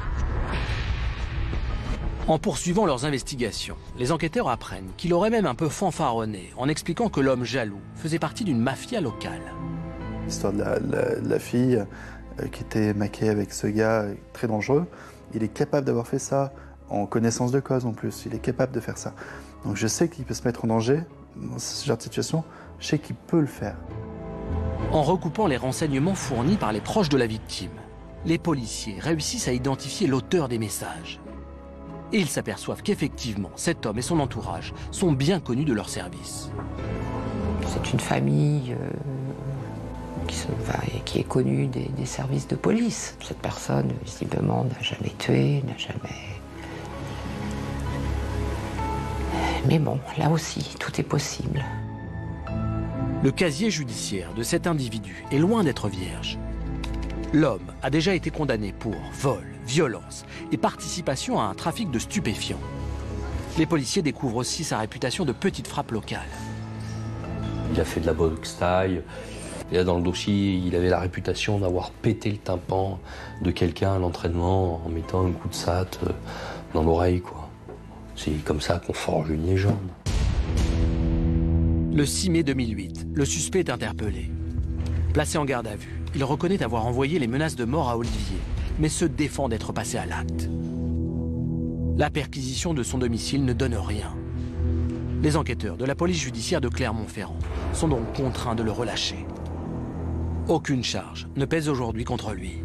En poursuivant leurs investigations, les enquêteurs apprennent qu'il aurait même un peu fanfaronné en expliquant que l'homme jaloux faisait partie d'une mafia locale. L'histoire de la, la, de la fille euh, qui était maquée avec ce gars très dangereux, il est capable d'avoir fait ça en connaissance de cause en plus, il est capable de faire ça. Donc je sais qu'il peut se mettre en danger dans ce genre de situation, je sais qu'il peut le faire. En recoupant les renseignements fournis par les proches de la victime, les policiers réussissent à identifier l'auteur des messages. Et ils s'aperçoivent qu'effectivement, cet homme et son entourage sont bien connus de leur service. C'est une famille euh, qui, se, enfin, qui est connue des, des services de police. Cette personne, visiblement, n'a jamais tué, n'a jamais... Mais bon, là aussi, tout est possible. Le casier judiciaire de cet individu est loin d'être vierge. L'homme a déjà été condamné pour vol, violence et participation à un trafic de stupéfiants. Les policiers découvrent aussi sa réputation de petite frappe locale. Il a fait de la boxe thaï. Et là, dans le dossier, il avait la réputation d'avoir pété le tympan de quelqu'un à l'entraînement en mettant un coup de satte dans l'oreille, quoi. C'est comme ça qu'on forge une légende. Le six mai deux mille huit, le suspect est interpellé. Placé en garde à vue, il reconnaît avoir envoyé les menaces de mort à Olivier, mais se défend d'être passé à l'acte. La perquisition de son domicile ne donne rien. Les enquêteurs de la police judiciaire de Clermont-Ferrand sont donc contraints de le relâcher. Aucune charge ne pèse aujourd'hui contre lui.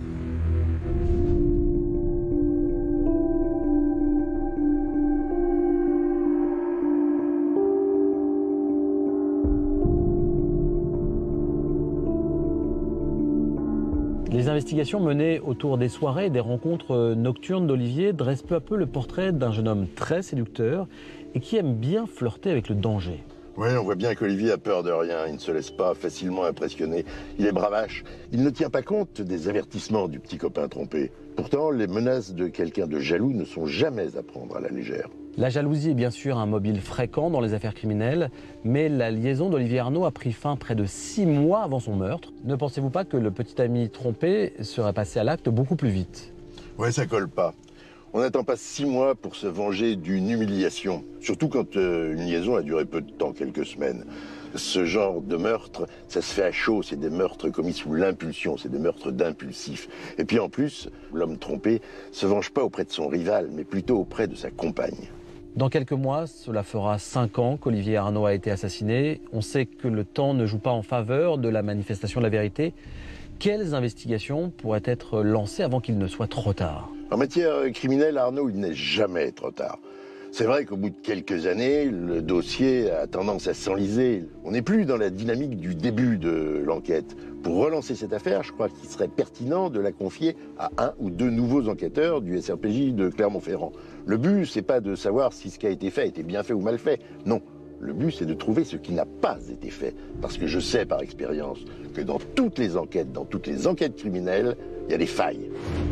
Les investigations menées autour des soirées et des rencontres nocturnes d'Olivier dressent peu à peu le portrait d'un jeune homme très séducteur et qui aime bien flirter avec le danger. Oui, on voit bien qu'Olivier a peur de rien, il ne se laisse pas facilement impressionner. Il est bravache, il ne tient pas compte des avertissements du petit copain trompé. Pourtant, les menaces de quelqu'un de jaloux ne sont jamais à prendre à la légère. La jalousie est bien sûr un mobile fréquent dans les affaires criminelles, mais la liaison d'Olivier Arnaud a pris fin près de six mois avant son meurtre. Ne pensez-vous pas que le petit ami trompé serait passé à l'acte beaucoup plus vite? Ouais, ça colle pas. On n'attend pas six mois pour se venger d'une humiliation, surtout quand euh, une liaison a duré peu de temps, quelques semaines. Ce genre de meurtre, ça se fait à chaud, c'est des meurtres commis sous l'impulsion, c'est des meurtres d'impulsifs. Et puis en plus, l'homme trompé se venge pas auprès de son rival, mais plutôt auprès de sa compagne. Dans quelques mois, cela fera cinq ans qu'Olivier Arnaud a été assassiné. On sait que le temps ne joue pas en faveur de la manifestation de la vérité. Quelles investigations pourraient être lancées avant qu'il ne soit trop tard? En matière criminelle, Arnaud, il n'est jamais trop tard. C'est vrai qu'au bout de quelques années, le dossier a tendance à s'enliser. On n'est plus dans la dynamique du début de l'enquête. Pour relancer cette affaire, je crois qu'il serait pertinent de la confier à un ou deux nouveaux enquêteurs du S R P J de Clermont-Ferrand. Le but, c'est pas de savoir si ce qui a été fait a été bien fait ou mal fait. Non. Le but, c'est de trouver ce qui n'a pas été fait. Parce que je sais par expérience que dans toutes les enquêtes, dans toutes les enquêtes criminelles, il y a des failles.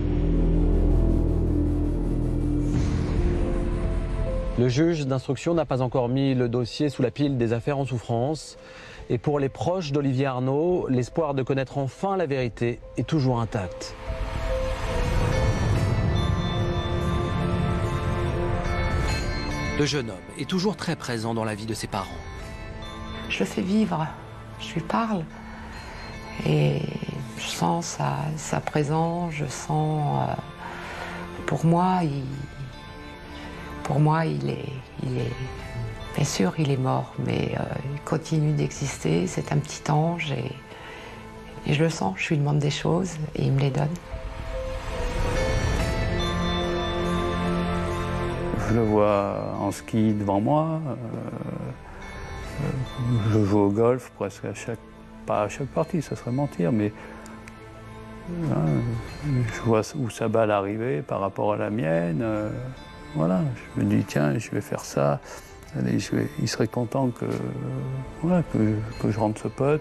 Le juge d'instruction n'a pas encore mis le dossier sous la pile des affaires en souffrance. Et pour les proches d'Olivier Arnaud, l'espoir de connaître enfin la vérité est toujours intact. Le jeune homme est toujours très présent dans la vie de ses parents. Je le fais vivre, je lui parle et je sens sa, sa présence, je sens... Euh, pour moi, il, pour moi, il est, il est... Bien sûr, il est mort, mais euh, il continue d'exister, c'est un petit ange et, et je le sens, je lui demande des choses et il me les donne. Je le vois en ski devant moi, euh, je joue au golf presque à chaque, pas à chaque partie, ça serait mentir, mais hein, je vois où sa balle arrivait par rapport à la mienne, euh, voilà, je me dis tiens, je vais faire ça, allez, je vais, il serait content que, voilà, que, que je rentre ce pote.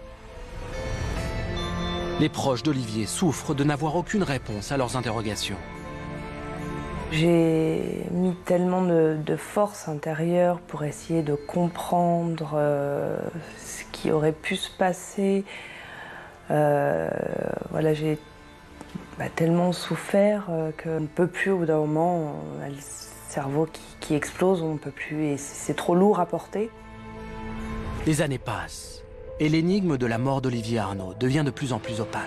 Les proches d'Olivier souffrent de n'avoir aucune réponse à leurs interrogations. J'ai mis tellement de, de force intérieure pour essayer de comprendre euh, ce qui aurait pu se passer. Euh, voilà, j'ai bah, tellement souffert euh, qu'on ne peut plus, au bout d'un moment, on a le cerveau qui, qui explose, on ne peut plus, et c'est trop lourd à porter. Les années passent, et l'énigme de la mort d'Olivier Arnaud devient de plus en plus opaque.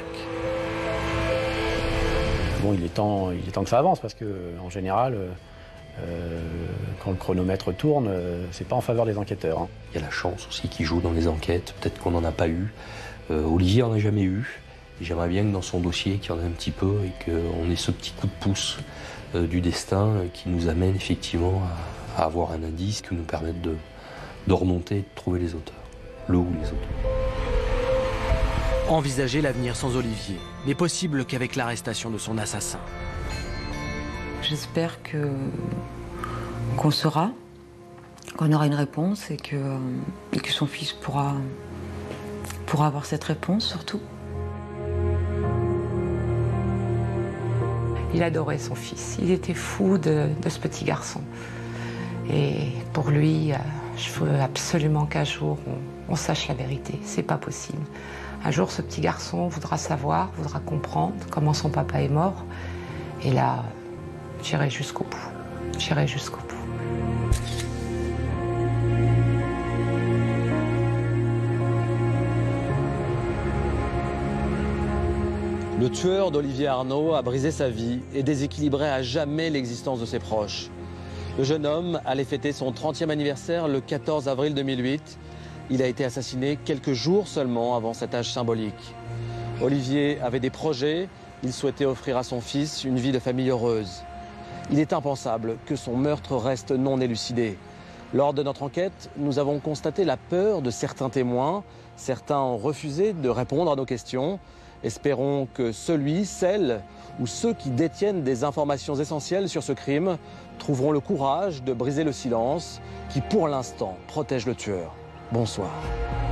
Bon, il est temps, il est temps que ça avance parce que, en général, euh, quand le chronomètre tourne, euh, c'est pas en faveur des enquêteurs. Hein. Il y a la chance aussi qui joue dans les enquêtes. Peut-être qu'on n'en a pas eu. Euh, Olivier en a jamais eu. J'aimerais bien que dans son dossier, qu'il y en ait un petit peu et qu'on ait ce petit coup de pouce euh, du destin euh, qui nous amène effectivement à, à avoir un indice qui nous permette de, de remonter et de trouver les auteurs, le ou les auteurs. Envisager l'avenir sans Olivier n'est possible qu'avec l'arrestation de son assassin. J'espère que qu'on saura, qu'on aura une réponse et que, et que son fils pourra, pourra avoir cette réponse surtout. Il adorait son fils. Il était fou de, de ce petit garçon. Et pour lui, euh, je veux absolument qu'un jour on, on sache la vérité. C'est pas possible. Un jour, ce petit garçon voudra savoir, voudra comprendre comment son papa est mort. Et là, j'irai jusqu'au bout. J'irai jusqu'au bout. Le tueur d'Olivier Arnaud a brisé sa vie et déséquilibré à jamais l'existence de ses proches. Le jeune homme allait fêter son trentième anniversaire le quatorze avril deux mille huit. Il a été assassiné quelques jours seulement avant cet âge symbolique. Olivier avait des projets, il souhaitait offrir à son fils une vie de famille heureuse. Il est impensable que son meurtre reste non élucidé. Lors de notre enquête, nous avons constaté la peur de certains témoins. Certains ont refusé de répondre à nos questions. Espérons que celui, celle ou ceux qui détiennent des informations essentielles sur ce crime trouveront le courage de briser le silence qui, pour l'instant, protège le tueur. Bonsoir.